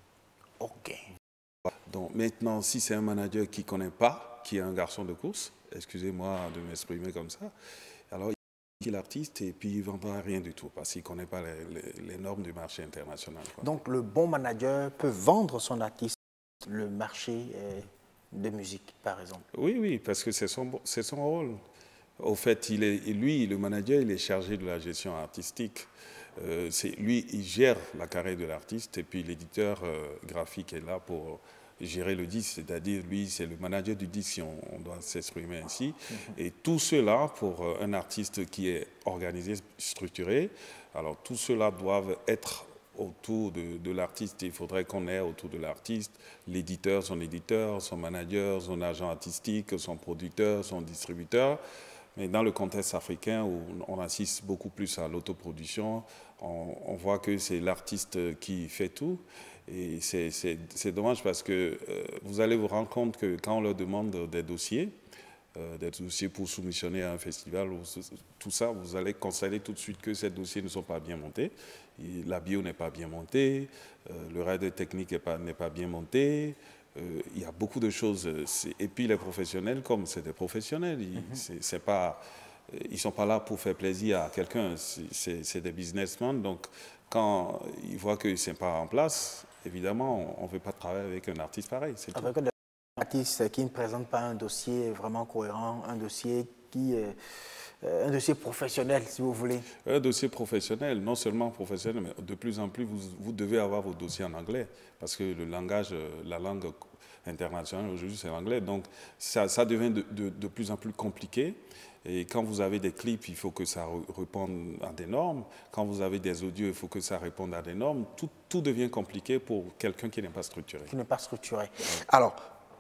OK. Donc maintenant, si c'est un manager qui ne connaît pas, qui est un garçon de course, excusez-moi de m'exprimer comme ça, alors il est l'artiste et puis il ne vendra rien du tout parce qu'il ne connaît pas les, les, les normes du marché international. Quoi. Donc le bon manager peut vendre son artiste le marché euh, de musique, par exemple. Oui, oui, parce que c'est son, c'est son rôle. Au fait, il est, lui, le manager, il est chargé de la gestion artistique. Euh, lui, il gère la carrière de l'artiste et puis l'éditeur euh, graphique est là pour gérer le disque, c'est-à-dire lui, c'est le manager du disque, si on, on doit s'exprimer ainsi. Mm-hmm. Et tout cela, pour euh, un artiste qui est organisé, structuré, alors tout cela doit être autour de, de l'artiste. Il faudrait qu'on ait autour de l'artiste l'éditeur, son éditeur, son manager, son agent artistique, son producteur, son distributeur. Mais dans le contexte africain où on assiste beaucoup plus à l'autoproduction, on, on voit que c'est l'artiste qui fait tout. Et c'est dommage parce que euh, vous allez vous rendre compte que quand on leur demande des dossiers, euh, des dossiers pour soumissionner à un festival, ou tout ça, vous allez constater tout de suite que ces dossiers ne sont pas bien montés. Et la bio n'est pas bien montée, euh, le raid technique n'est pas, n'est pas bien monté. Euh, il y a beaucoup de choses. Et puis les professionnels, comme c'est des professionnels, ils mm-hmm. c'est pas, ils sont pas là pour faire plaisir à quelqu'un. C'est des businessmen. Donc quand ils voient que c'est pas en place, évidemment, on ne veut pas travailler avec un artiste pareil. Avec un artiste qui ne présente pas un dossier vraiment cohérent, un dossier qui est un dossier professionnel, si vous voulez. Un dossier professionnel, non seulement professionnel, mais de plus en plus, vous, vous devez avoir vos dossiers en anglais, parce que le langage, la langue internationale aujourd'hui, c'est l'anglais. Donc, ça, ça devient de, de, de plus en plus compliqué. Et quand vous avez des clips, il faut que ça réponde à des normes. Quand vous avez des audios, il faut que ça réponde à des normes. Tout, tout devient compliqué pour quelqu'un qui n'est pas structuré. Qui n'est pas structuré. Alors,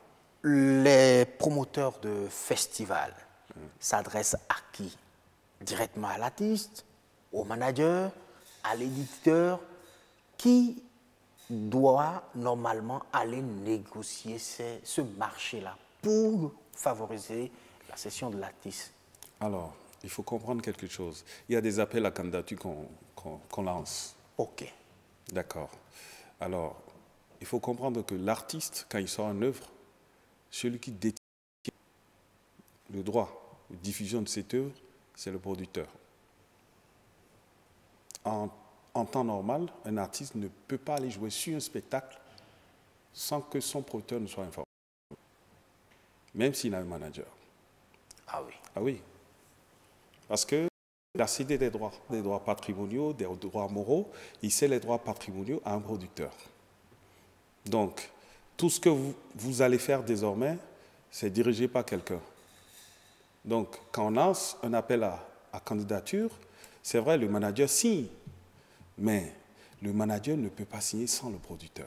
les promoteurs de festivals mmh. s'adressent à qui? Directement à l'artiste, au manager, à l'éditeur, qui doit normalement aller négocier ces, ce marché-là pour favoriser la session de l'artiste? Alors, il faut comprendre quelque chose. Il y a des appels à candidature qu'on qu'on, qu'on lance. OK. D'accord. Alors, il faut comprendre que l'artiste, quand il sort en œuvre, celui qui détient le droit de diffusion de cette œuvre, c'est le producteur. En, en temps normal, un artiste ne peut pas aller jouer sur un spectacle sans que son producteur ne soit informé, même s'il a un manager. Ah oui. Ah oui. Parce qu'il a cédé des droits, des droits patrimoniaux, des droits moraux, il cède les droits patrimoniaux à un producteur. Donc, tout ce que vous, vous allez faire désormais, c'est dirigé par quelqu'un. Donc, quand on lance un appel à, à candidature, c'est vrai, le manager signe, mais le manager ne peut pas signer sans le producteur.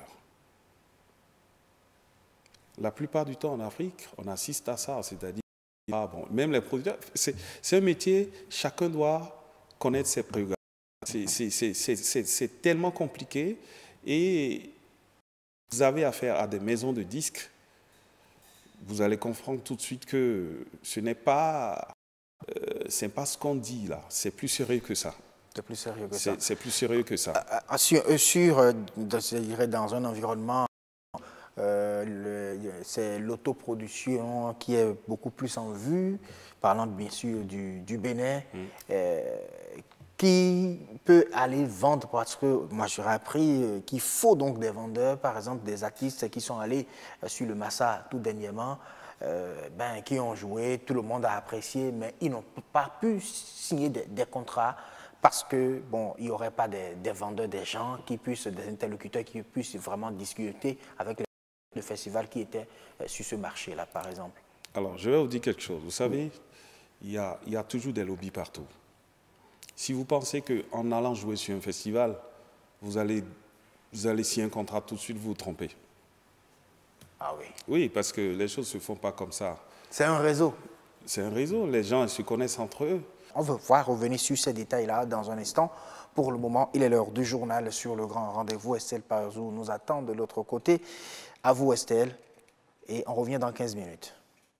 La plupart du temps en Afrique, on assiste à ça, c'est-à-dire, ah bon, même les producteurs, c'est un métier, chacun doit connaître ses prérogatives. C'est tellement compliqué et vous avez affaire à des maisons de disques, vous allez comprendre tout de suite que ce n'est pas, euh, c'est pas ce qu'on dit là, c'est plus sérieux que ça. C'est plus sérieux que ça. C'est plus sérieux que ça. Euh, sur, sur euh, je dirais dans un environnement, euh, c'est l'autoproduction qui est beaucoup plus en vue, parlant bien sûr du, du Bénin, mm. euh, qui peut aller vendre, parce que moi j'aurais appris qu'il faut donc des vendeurs, par exemple des artistes qui sont allés sur le Massa tout dernièrement, euh, ben, qui ont joué, tout le monde a apprécié, mais ils n'ont pas pu signer des, des contrats parce que bon, il n'y aurait pas des, des vendeurs, des gens qui puissent, des interlocuteurs qui puissent vraiment discuter avec le festival qui était sur ce marché-là, par exemple. Alors, je vais vous dire quelque chose. Vous savez, il y a, il y a toujours des lobbies partout. Si vous pensez qu'en allant jouer sur un festival, vous allez vous allez signer un contrat tout de suite, vous vous trompez. Ah oui. Oui, parce que les choses ne se font pas comme ça. C'est un réseau. C'est un réseau, les gens ils se connaissent entre eux. On va voir revenir sur ces détails-là dans un instant. Pour le moment, il est l'heure du journal sur le grand rendez-vous. Estelle Parzou nous attend de l'autre côté. À vous, Estelle. Et on revient dans quinze minutes.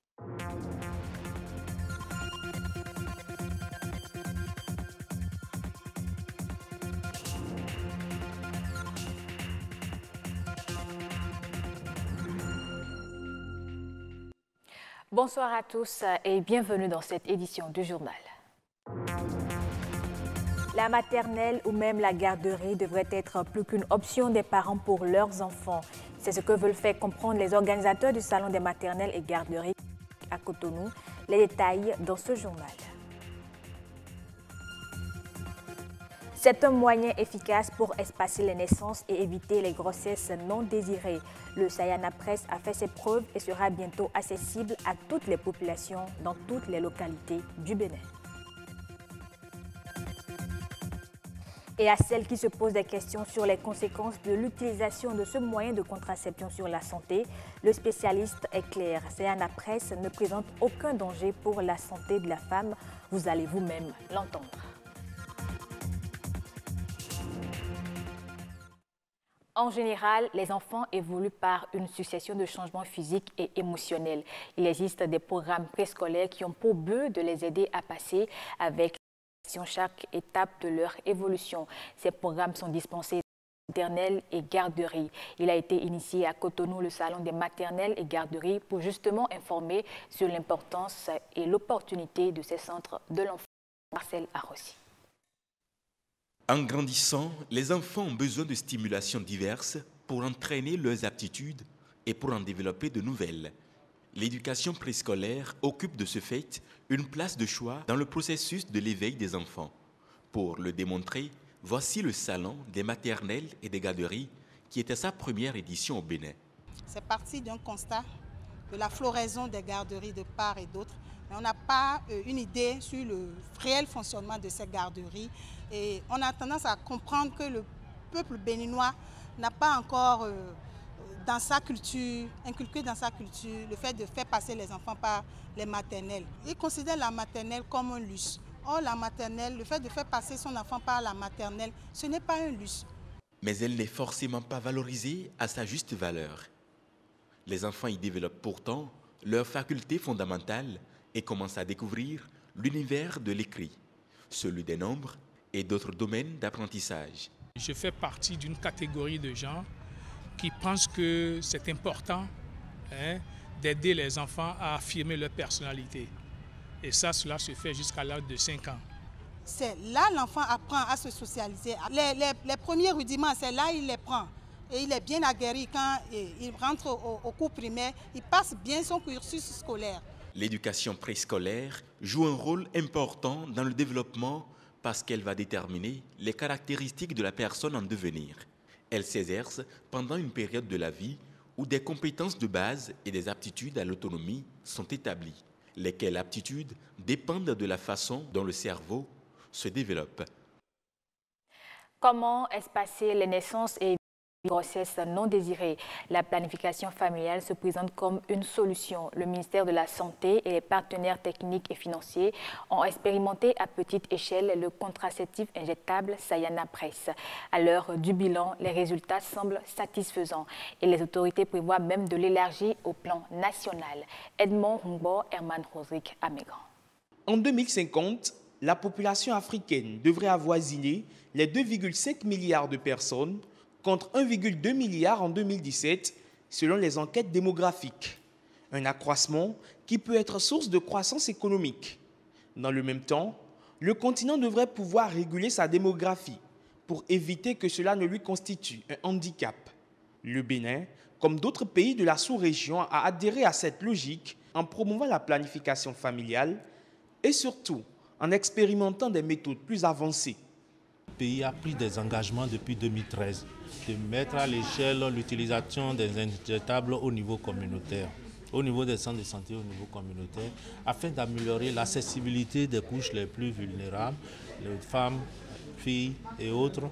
Bonsoir à tous et bienvenue dans cette édition du journal. La maternelle ou même la garderie devrait être plus qu'une option des parents pour leurs enfants. C'est ce que veulent faire comprendre les organisateurs du Salon des maternelles et garderies à Cotonou. Les détails dans ce journal. C'est un moyen efficace pour espacer les naissances et éviter les grossesses non désirées. Le Sayana Press a fait ses preuves et sera bientôt accessible à toutes les populations dans toutes les localités du Bénin. Et à celles qui se posent des questions sur les conséquences de l'utilisation de ce moyen de contraception sur la santé, le spécialiste est clair. Sayana Press ne présente aucun danger pour la santé de la femme. Vous allez vous-même l'entendre. En général, les enfants évoluent par une succession de changements physiques et émotionnels. Il existe des programmes préscolaires qui ont pour but de les aider à passer avec chaque étape de leur évolution. Ces programmes sont dispensés maternelles et garderies. Il a été initié à Cotonou le salon des maternelles et garderies pour justement informer sur l'importance et l'opportunité de ces centres de l'enfant. Marcel Arrossi. En grandissant, les enfants ont besoin de stimulations diverses pour entraîner leurs aptitudes et pour en développer de nouvelles. L'éducation préscolaire occupe de ce fait une place de choix dans le processus de l'éveil des enfants. Pour le démontrer, voici le salon des maternelles et des garderies qui était sa première édition au Bénin. C'est parti d'un constat de la floraison des garderies de part et d'autre, mais on n'a pas euh, une idée sur le réel fonctionnement de ces garderies. Et on a tendance à comprendre que le peuple béninois n'a pas encore euh, dans sa culture, inculqué dans sa culture, le fait de faire passer les enfants par les maternelles. Il considère la maternelle comme un luxe. Or, la maternelle, le fait de faire passer son enfant par la maternelle, ce n'est pas un luxe. Mais elle n'est forcément pas valorisée à sa juste valeur. Les enfants y développent pourtant leurs facultés fondamentales et commencent à découvrir l'univers de l'écrit, celui des nombres et d'autres domaines d'apprentissage. Je fais partie d'une catégorie de gens qui pensent que c'est important hein, d'aider les enfants à affirmer leur personnalité. Et ça, cela se fait jusqu'à l'âge de cinq ans. C'est là l'enfant apprend à se socialiser. Les, les, les premiers rudiments, c'est là il les prend. Et il est bien aguerri quand il rentre au, au cours primaire, il passe bien son cursus scolaire. L'éducation préscolaire joue un rôle important dans le développement parce qu'elle va déterminer les caractéristiques de la personne en devenir. Elle s'exerce pendant une période de la vie où des compétences de base et des aptitudes à l'autonomie sont établies, lesquelles aptitudes dépendent de la façon dont le cerveau se développe. Comment espacer les naissances et grossesse non désirée? La planification familiale se présente comme une solution. Le ministère de la Santé et les partenaires techniques et financiers ont expérimenté à petite échelle le contraceptif injectable Sayana Press. À l'heure du bilan, les résultats semblent satisfaisants et les autorités prévoient même de l'élargir au plan national. Edmond Humbo, Herman Rosrick, Amégan. En deux mille cinquante, la population africaine devrait avoisiner les deux virgule cinq milliards de personnes contre un virgule deux milliard en deux mille dix-sept, selon les enquêtes démographiques. Un accroissement qui peut être source de croissance économique. Dans le même temps, le continent devrait pouvoir réguler sa démographie pour éviter que cela ne lui constitue un handicap. Le Bénin, comme d'autres pays de la sous-région, a adhéré à cette logique en promouvant la planification familiale et surtout en expérimentant des méthodes plus avancées. Le pays a pris des engagements depuis deux mille treize de mettre à l'échelle l'utilisation des injectables au niveau communautaire, au niveau des centres de santé, au niveau communautaire, afin d'améliorer l'accessibilité des couches les plus vulnérables, les femmes, filles et autres,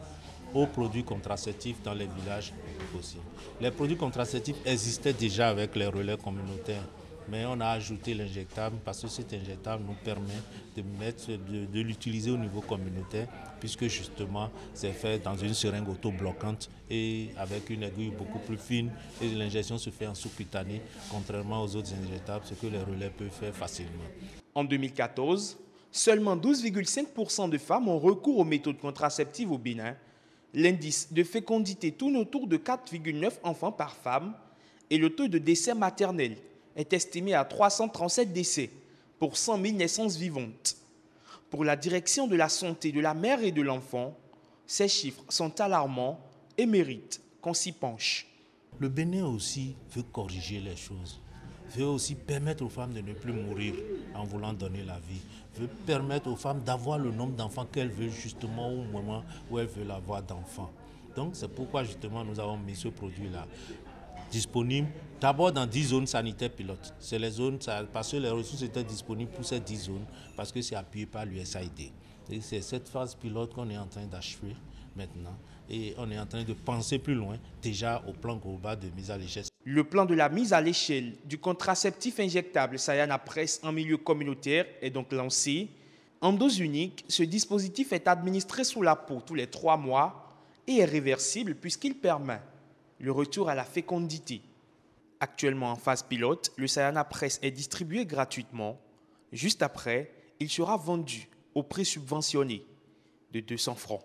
aux produits contraceptifs dans les villages aussi. Les produits contraceptifs existaient déjà avec les relais communautaires, mais on a ajouté l'injectable parce que cet injectable nous permet de, mettre, de, de l'utiliser au niveau communautaire, puisque justement c'est fait dans une seringue autobloquante et avec une aiguille beaucoup plus fine, et l'injection se fait en sous-cutané, contrairement aux autres injectables, ce que les relais peuvent faire facilement. En deux mille quatorze, seulement douze virgule cinq pour cent de femmes ont recours aux méthodes contraceptives au Bénin. L'indice de fécondité tourne autour de quatre virgule neuf enfants par femme et le taux de décès maternel est estimé à trois cent trente-sept décès pour cent mille naissances vivantes. Pour la direction de la santé de la mère et de l'enfant, ces chiffres sont alarmants et méritent qu'on s'y penche. Le Bénin aussi veut corriger les choses, veut aussi permettre aux femmes de ne plus mourir en voulant donner la vie, veut permettre aux femmes d'avoir le nombre d'enfants qu'elles veulent justement au moment où elles veulent avoir d'enfants. Donc c'est pourquoi justement nous avons mis ce produit-là disponible d'abord dans dix zones sanitaires pilotes. C'est les zones, parce que les ressources étaient disponibles pour ces dix zones, parce que c'est appuyé par l'U S A I D. Et c'est cette phase pilote qu'on est en train d'achever maintenant. Et on est en train de penser plus loin, déjà au plan global de mise à l'échelle. Le plan de la mise à l'échelle du contraceptif injectable Sayana Presse en milieu communautaire est donc lancé. En dose unique, ce dispositif est administré sous la peau tous les trois mois et est réversible puisqu'il permet le retour à la fécondité. Actuellement en phase pilote, le Sayana Presse est distribué gratuitement. Juste après, il sera vendu au prix subventionné de deux cents francs.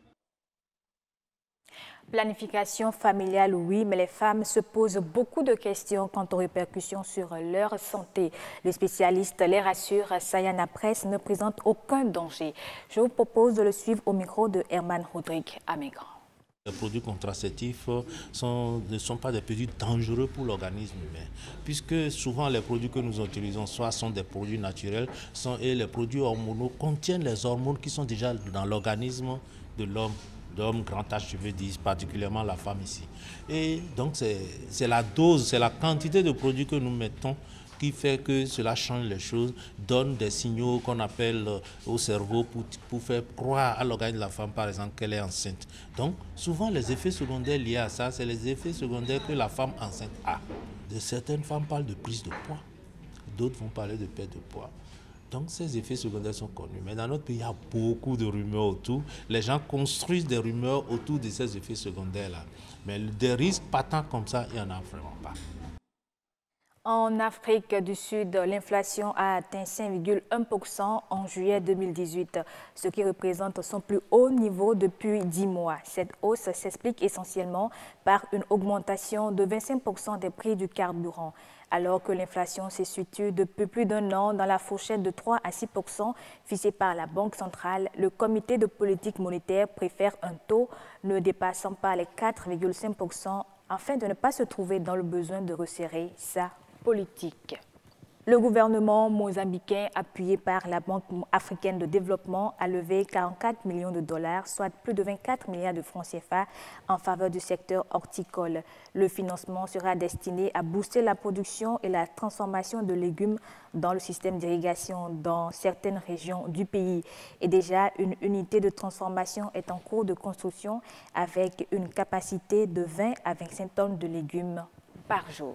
Planification familiale, oui, mais les femmes se posent beaucoup de questions quant aux répercussions sur leur santé. Les spécialistes les rassurent, Sayana Presse ne présente aucun danger. Je vous propose de le suivre au micro de Herman Rodrigue Amégrand. Les produits contraceptifs sont, ne sont pas des produits dangereux pour l'organisme humain, puisque souvent les produits que nous utilisons soit sont des produits naturels sont, et les produits hormonaux contiennent les hormones qui sont déjà dans l'organisme de l'homme. D'hommes grand âge, je veux dire, particulièrement la femme ici. Et donc, c'est la dose, c'est la quantité de produits que nous mettons qui fait que cela change les choses, donne des signaux qu'on appelle au cerveau pour, pour faire croire à l'organisme de la femme, par exemple, qu'elle est enceinte. Donc, souvent, les effets secondaires liés à ça, c'est les effets secondaires que la femme enceinte a. De certaines femmes parlent de prise de poids, d'autres vont parler de perte de poids. Donc ces effets secondaires sont connus. Mais dans notre pays, il y a beaucoup de rumeurs autour. Les gens construisent des rumeurs autour de ces effets secondaires-là. Mais des risques patents comme ça, il n'y en a vraiment pas. En Afrique du Sud, l'inflation a atteint cinq virgule un pour cent en juillet deux mille dix-huit, ce qui représente son plus haut niveau depuis dix mois. Cette hausse s'explique essentiellement par une augmentation de vingt-cinq pour cent des prix du carburant. Alors que l'inflation se situe depuis plus d'un an dans la fourchette de trois à six pour cent fixée par la Banque centrale, le comité de politique monétaire préfère un taux ne dépassant pas les quatre virgule cinq pour cent afin de ne pas se trouver dans le besoin de resserrer sa politique. Le gouvernement mozambicain, appuyé par la Banque africaine de développement, a levé quarante-quatre millions de dollars, soit plus de vingt-quatre milliards de francs C F A, en faveur du secteur horticole. Le financement sera destiné à booster la production et la transformation de légumes dans le système d'irrigation dans certaines régions du pays. Et déjà, une unité de transformation est en cours de construction avec une capacité de vingt à vingt-cinq tonnes de légumes par jour.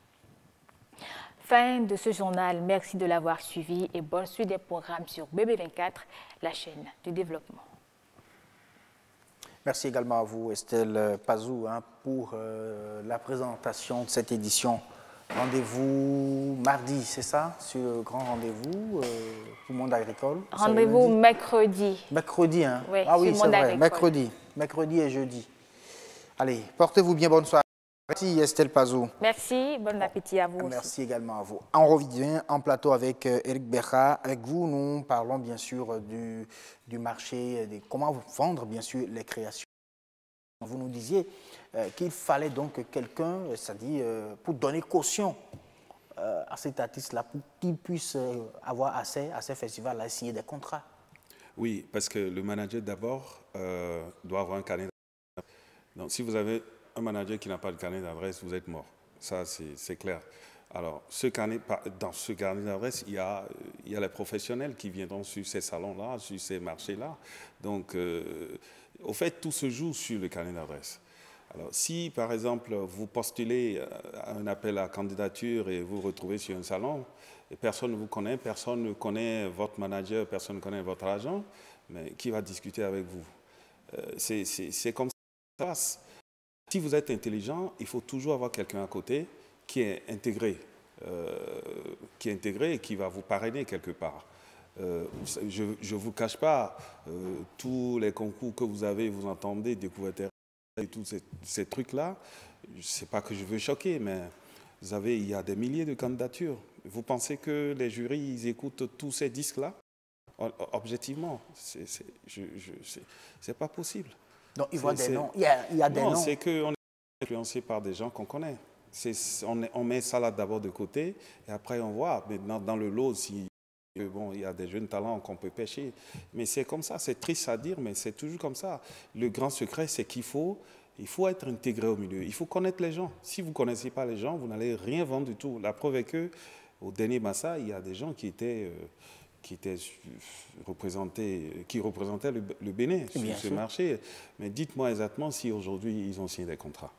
Fin de ce journal. Merci de l'avoir suivi et bonne suite des programmes sur B B vingt-quatre, la chaîne du développement. Merci également à vous, Estelle Pazou, hein, pour euh, la présentation de cette édition. Rendez-vous mardi, c'est ça, sur le grand rendez-vous euh, pour le monde agricole. Rendez-vous mercredi. Mercredi, hein? Oui, ah oui, c'est vrai, agricole. mercredi. Mercredi et jeudi. Allez, portez-vous bien, bonne soirée. Merci Estelle Pazou. Merci, bon appétit à vous. Merci aussi. également à vous. On revient en plateau avec Eric Berra. Avec vous, nous parlons bien sûr du, du marché, de comment vendre bien sûr les créations. Vous nous disiez euh, qu'il fallait donc quelqu'un, c'est-à-dire euh, pour donner caution euh, à cet artiste-là, pour qu'il puisse euh, avoir accès à ces festivals-là et signer des contrats. Oui, parce que le manager d'abord euh, doit avoir un carnet d'adresse. Donc si vous avez un manager qui n'a pas de carnet d'adresse, vous êtes mort. Ça, c'est clair. Alors, ce carnet, dans ce carnet d'adresse, il y a, il y a les professionnels qui viendront sur ces salons-là, sur ces marchés-là. Donc, euh, Au fait, tout se joue sur le carnet d'adresse. Alors, si, par exemple, vous postulez à un appel à candidature et vous vous retrouvez sur un salon, et personne ne vous connaît, personne ne connaît votre manager, personne ne connaît votre agent, mais qui va discuter avec vous? euh, C'est comme ça que ça se passe. Si vous êtes intelligent, il faut toujours avoir quelqu'un à côté qui est intégré, euh, qui est intégré et qui va vous parrainer quelque part. Euh, je ne vous cache pas, euh, tous les concours que vous avez, vous entendez, découvertes et tous ces, ces trucs-là, je sais pas que je veux choquer, mais vous avez, il y a des milliers de candidatures. Vous pensez que les jurys, ils écoutent tous ces disques-là? Objectivement, ce n'est pas possible. Donc, il voit des noms. Il y a, il y a des non, noms. c'est qu'on est influencé par des gens qu'on connaît. On, on met ça là d'abord de côté, et après on voit. Maintenant, dans le lot, si, bon, il y a des jeunes talents qu'on peut pêcher. Mais c'est comme ça, c'est triste à dire, mais c'est toujours comme ça. Le grand secret, c'est qu'il faut, il faut être intégré au milieu. Il faut connaître les gens. Si vous ne connaissez pas les gens, vous n'allez rien vendre du tout. La preuve est qu'au dernier Massa, il y a des gens qui étaient... Euh, qui étaient représentés, qui représentaient le, le Bénin sur ce sûr. marché. Mais dites-moi exactement si aujourd'hui ils ont signé des contrats.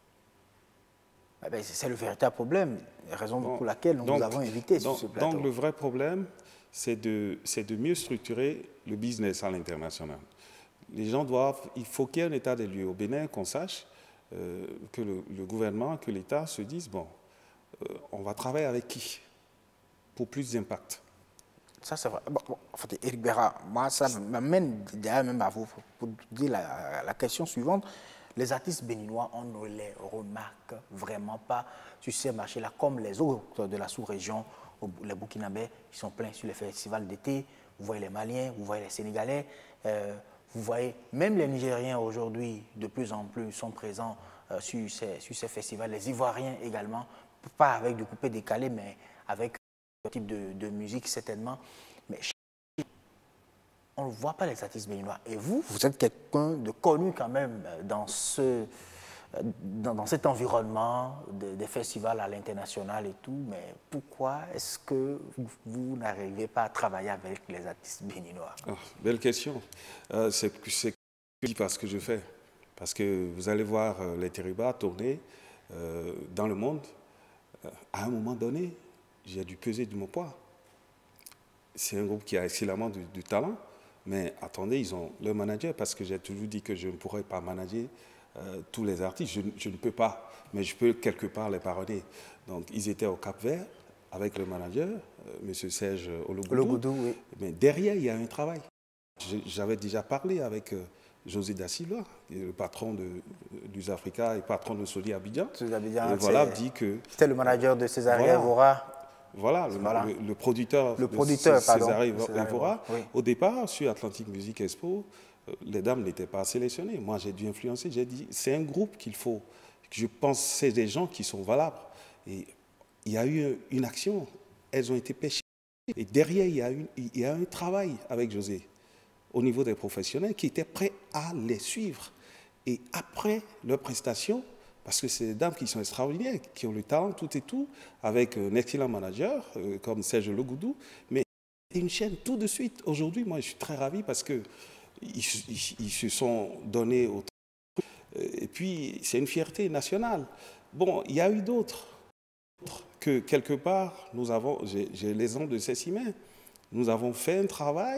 Ah ben, c'est le véritable problème, la raison donc, pour laquelle nous donc, vous avons invité donc, sur ce plateau. Donc le vrai problème, c'est de, de mieux structurer le business à l'international. Les gens doivent, il faut qu'il y ait un état des lieux au Bénin, qu'on sache, euh, que le, le gouvernement, que l'État se dise, bon, euh, on va travailler avec qui pour plus d'impact. Ça, c'est vrai. Bon, bon, Éric Béra, moi, ça m'amène même à vous pour dire la, la question suivante. Les artistes béninois, on ne les remarque vraiment pas sur ces marchés-là, comme les autres de la sous-région, les Burkinabés, qui sont pleins sur les festivals d'été. Vous voyez les Maliens, vous voyez les Sénégalais, euh, vous voyez même les Nigériens aujourd'hui, de plus en plus, sont présents euh, sur, ces, sur ces festivals. Les Ivoiriens également, pas avec du coupé décalé, mais avec type de, de musique certainement, mais on ne voit pas les artistes béninois. Et vous, vous êtes quelqu'un de connu quand même dans, ce, dans, dans cet environnement de, des festivals à l'international et tout, mais pourquoi est-ce que vous, vous n'arrivez pas à travailler avec les artistes béninois? Oh, belle question. Euh, C'est parce que je fais. Parce que vous allez voir euh, les Terribas tourner euh, dans le monde. Euh, à un moment donné, j'ai dû peser de mon poids. C'est un groupe qui a excellemment du, du talent, mais attendez, ils ont leur manager, parce que j'ai toujours dit que je ne pourrais pas manager euh, tous les artistes. Je, je ne peux pas, mais je peux quelque part les parrainer. Donc, ils étaient au Cap-Vert avec le manager, euh, M. Serge Ologoudou. Oui. Mais derrière, il y a un travail. J'avais déjà parlé avec euh, José Da Silva, le patron de Luzafrica et patron de Soli Abidjan. Abidjan et voilà, dit que... C'était le manager de Césarien Evora. Voilà. Voilà, le, voilà. Le, le producteur, le producteur de Césarien Evora. Oui. Au départ, sur Atlantic Music Expo, les dames n'étaient pas sélectionnées. Moi, j'ai dû influencer. J'ai dit, c'est un groupe qu'il faut. Je pense que c'est des gens qui sont valables. Et il y a eu une action. Elles ont été pêchées. Et derrière, il y a, une, il y a un travail avec José, au niveau des professionnels, qui étaient prêts à les suivre. Et après leur prestation, parce que c'est des dames qui sont extraordinaires, qui ont le talent, tout et tout, avec un excellent manager, euh, comme Serge Ologoudou, mais une chaîne tout de suite. Aujourd'hui, moi, je suis très ravi parce qu'ils ils, ils se sont donnés au temps. Et puis, c'est une fierté nationale. Bon, il y a eu d'autres, que quelque part, nous avons, j'ai l'exemple de Cécimen, nous avons fait un travail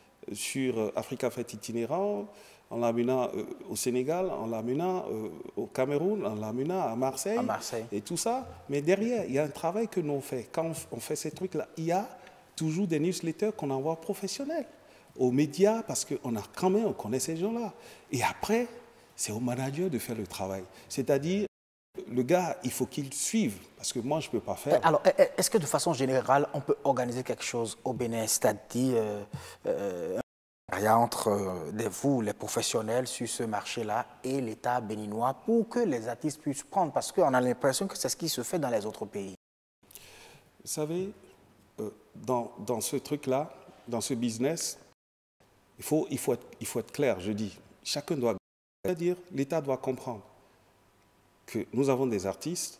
sur Africa Fête itinérant, en l'amenant euh, au Sénégal, en l'amenant euh, au Cameroun, en l'amenant à Marseille, à Marseille, et tout ça. Mais derrière, il y a un travail que nous on fait. Quand on, on fait ces trucs-là, il y a toujours des newsletters qu'on envoie professionnels, aux médias, parce qu'on a quand même, on connaît ces gens-là. Et après, c'est au manager de faire le travail. C'est-à-dire, le gars, il faut qu'il suive, parce que moi, je ne peux pas faire. Alors, est-ce que de façon générale, on peut organiser quelque chose au Bénin, c'est-à-dire euh, euh, entre euh, vous, les professionnels, sur ce marché-là et l'État béninois pour que les artistes puissent prendre, parce qu'on a l'impression que c'est ce qui se fait dans les autres pays. Vous savez, euh, dans, dans ce truc-là, dans ce business, il faut, il, faut être, il faut être clair, je dis. Chacun doit, c'est-à-dire l'État doit comprendre que nous avons des artistes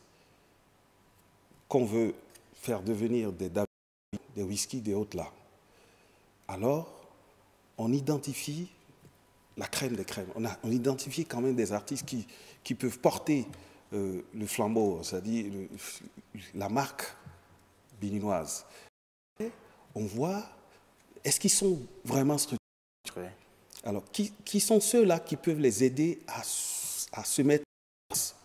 qu'on veut faire devenir des David, des whisky, des autres là. Alors, on identifie la crème des crèmes. On a on identifie quand même des artistes qui, qui peuvent porter euh, le flambeau, c'est-à-dire le, la marque béninoise. Et on voit, est-ce qu'ils sont vraiment structurés? Alors, qui, qui sont ceux-là qui peuvent les aider à, à se mettre en place?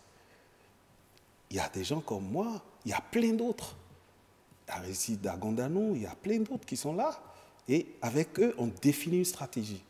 Il y a des gens comme moi, il y a plein d'autres. Aristide Agondano, il y a plein d'autres qui sont là. Et avec eux, on définit une stratégie.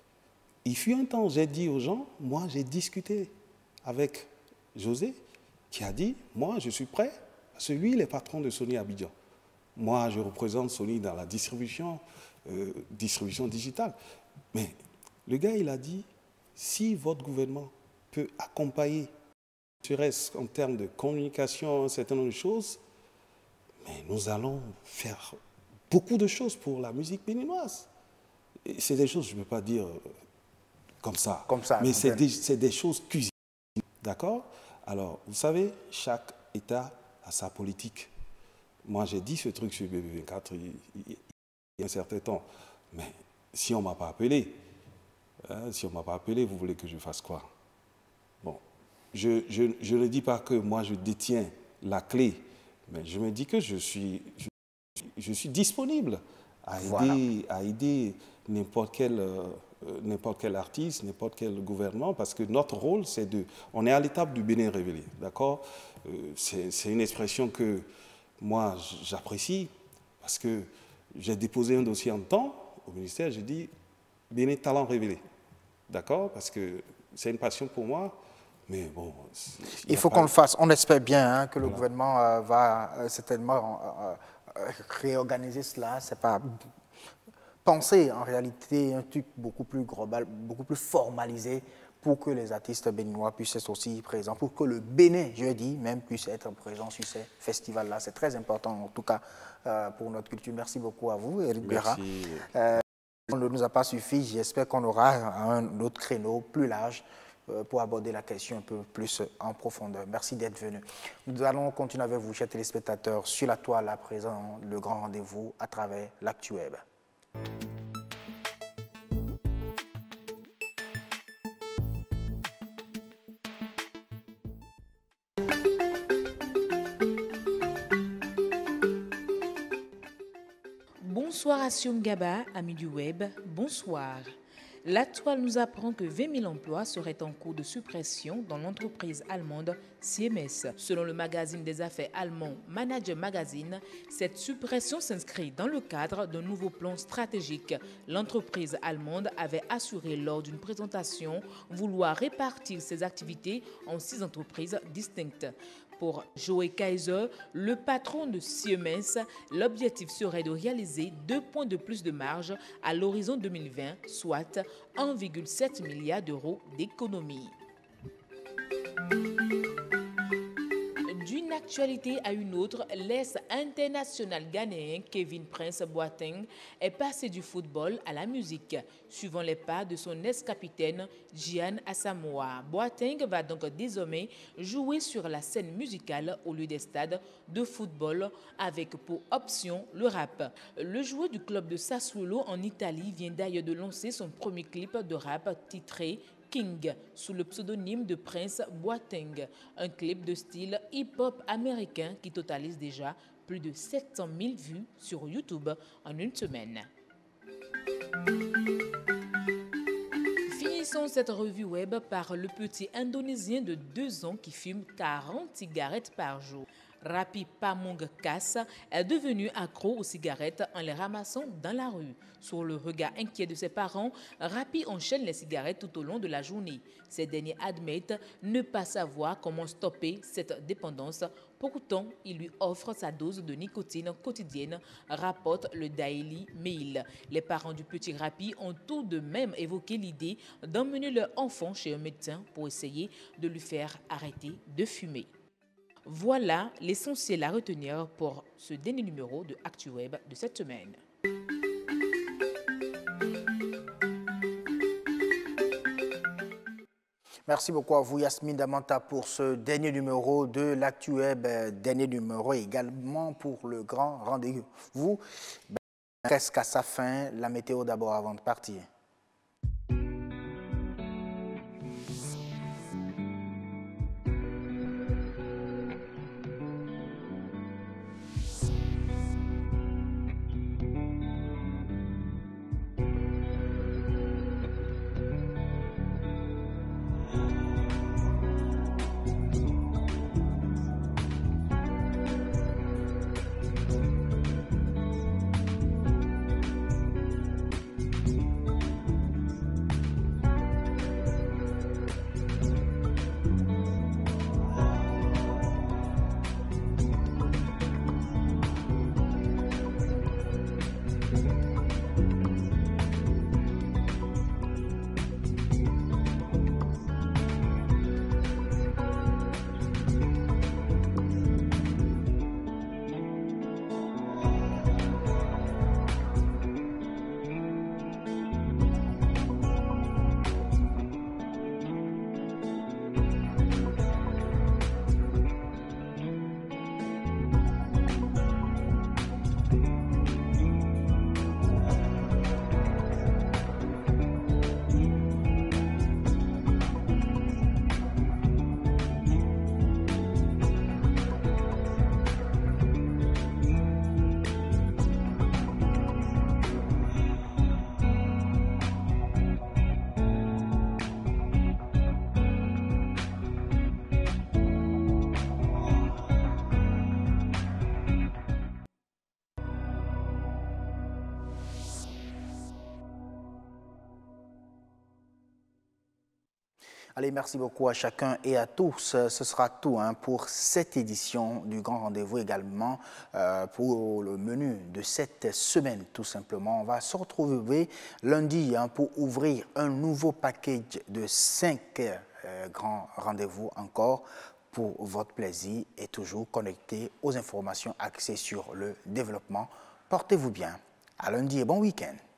Il fut un temps, j'ai dit aux gens, moi j'ai discuté avec José, qui a dit, moi je suis prêt, parce que lui il est patron de Sony Abidjan. Moi je représente Sony dans la distribution, euh, distribution digitale. Mais le gars il a dit, si votre gouvernement peut accompagner, serait-ce en termes de communication, un certain nombre de choses, mais nous allons faire beaucoup de choses pour la musique béninoise. C'est des choses, je ne peux pas dire comme ça, comme ça mais c'est des, des choses cuisinées. D'accord? Alors, vous savez, chaque État a sa politique. Moi, j'ai dit ce truc sur B B vingt-quatre il, il, il y a un certain temps. Mais si on ne m'a pas appelé, hein, si on ne m'a pas appelé, vous voulez que je fasse quoi? Bon, je, je, je ne dis pas que moi, je détiens la clé, mais je me dis que je suis, je, je suis disponible à aider, voilà. à aider n'importe quel, euh, n'importe quel artiste, n'importe quel gouvernement, parce que notre rôle, c'est de... On est à l'étape du Bénin révélé, d'accord? euh, c'est une expression que moi, j'apprécie, parce que j'ai déposé un dossier en temps au ministère, j'ai dit Bénin talent révélé, d'accord? Parce que c'est une passion pour moi. Mais bon, il faut qu'on le fasse. On espère bien hein, que le voilà. gouvernement euh, va euh, certainement euh, euh, réorganiser cela. C'est pas penser en réalité un truc beaucoup plus global, beaucoup plus formalisé pour que les artistes béninois puissent être aussi présents, pour que le Bénin, je dis, même puisse être présent sur ces festivals-là. C'est très important en tout cas euh, pour notre culture. Merci beaucoup à vous, Éric Béra. Euh, on ne nous a pas suffi. J'espère qu'on aura un autre créneau plus large pour aborder la question un peu plus en profondeur. Merci d'être venu. Nous allons continuer avec vous, chers téléspectateurs, sur la toile à présent, le grand rendez-vous à travers l'ActuWeb. Bonsoir à Siom Gaba, amis du web, bonsoir. La toile nous apprend que vingt mille emplois seraient en cours de suppression dans l'entreprise allemande Siemens. Selon le magazine des affaires allemand Manager Magazine, cette suppression s'inscrit dans le cadre d'un nouveau plan stratégique. L'entreprise allemande avait assuré lors d'une présentation vouloir répartir ses activités en six entreprises distinctes. Pour Joe Kaiser, le patron de Siemens, l'objectif serait de réaliser deux points de plus de marge à l'horizon deux mille vingt, soit un virgule sept milliard d'euros d'économie. D'une actualité à une autre, l'Est international ghanéen Kevin Prince Boateng est passé du football à la musique, suivant les pas de son ex-capitaine Gyan Asamoah. Boateng va donc désormais jouer sur la scène musicale au lieu des stades de football, avec pour option le rap. Le joueur du club de Sassuolo en Italie vient d'ailleurs de lancer son premier clip de rap titré King, sous le pseudonyme de Prince Boateng, un clip de style hip-hop américain qui totalise déjà plus de sept cent mille vues sur YouTube en une semaine. Finissons cette revue web par le petit Indonésien de deux ans qui fume quarante cigarettes par jour. Rapi Pamong Kas est devenu accro aux cigarettes en les ramassant dans la rue. Sur le regard inquiet de ses parents, Rapi enchaîne les cigarettes tout au long de la journée. Ces derniers admettent ne pas savoir comment stopper cette dépendance. Pourtant, il lui offre sa dose de nicotine quotidienne, rapporte le Daily Mail. Les parents du petit Rapi ont tout de même évoqué l'idée d'emmener leur enfant chez un médecin pour essayer de lui faire arrêter de fumer. Voilà l'essentiel à retenir pour ce dernier numéro de ActuWeb de cette semaine. Merci beaucoup à vous, Yasmine Damanta, pour ce dernier numéro de l'ActuWeb, dernier numéro également pour le grand rendez-vous. Presque à sa fin, la météo d'abord avant de partir. Allez, merci beaucoup à chacun et à tous. Ce sera tout hein, pour cette édition du Grand Rendez-vous également, euh, pour le menu de cette semaine tout simplement. On va se retrouver lundi hein, pour ouvrir un nouveau package de cinq euh, grands rendez-vous encore pour votre plaisir et toujours connecté aux informations axées sur le développement. Portez-vous bien. À lundi et bon week-end.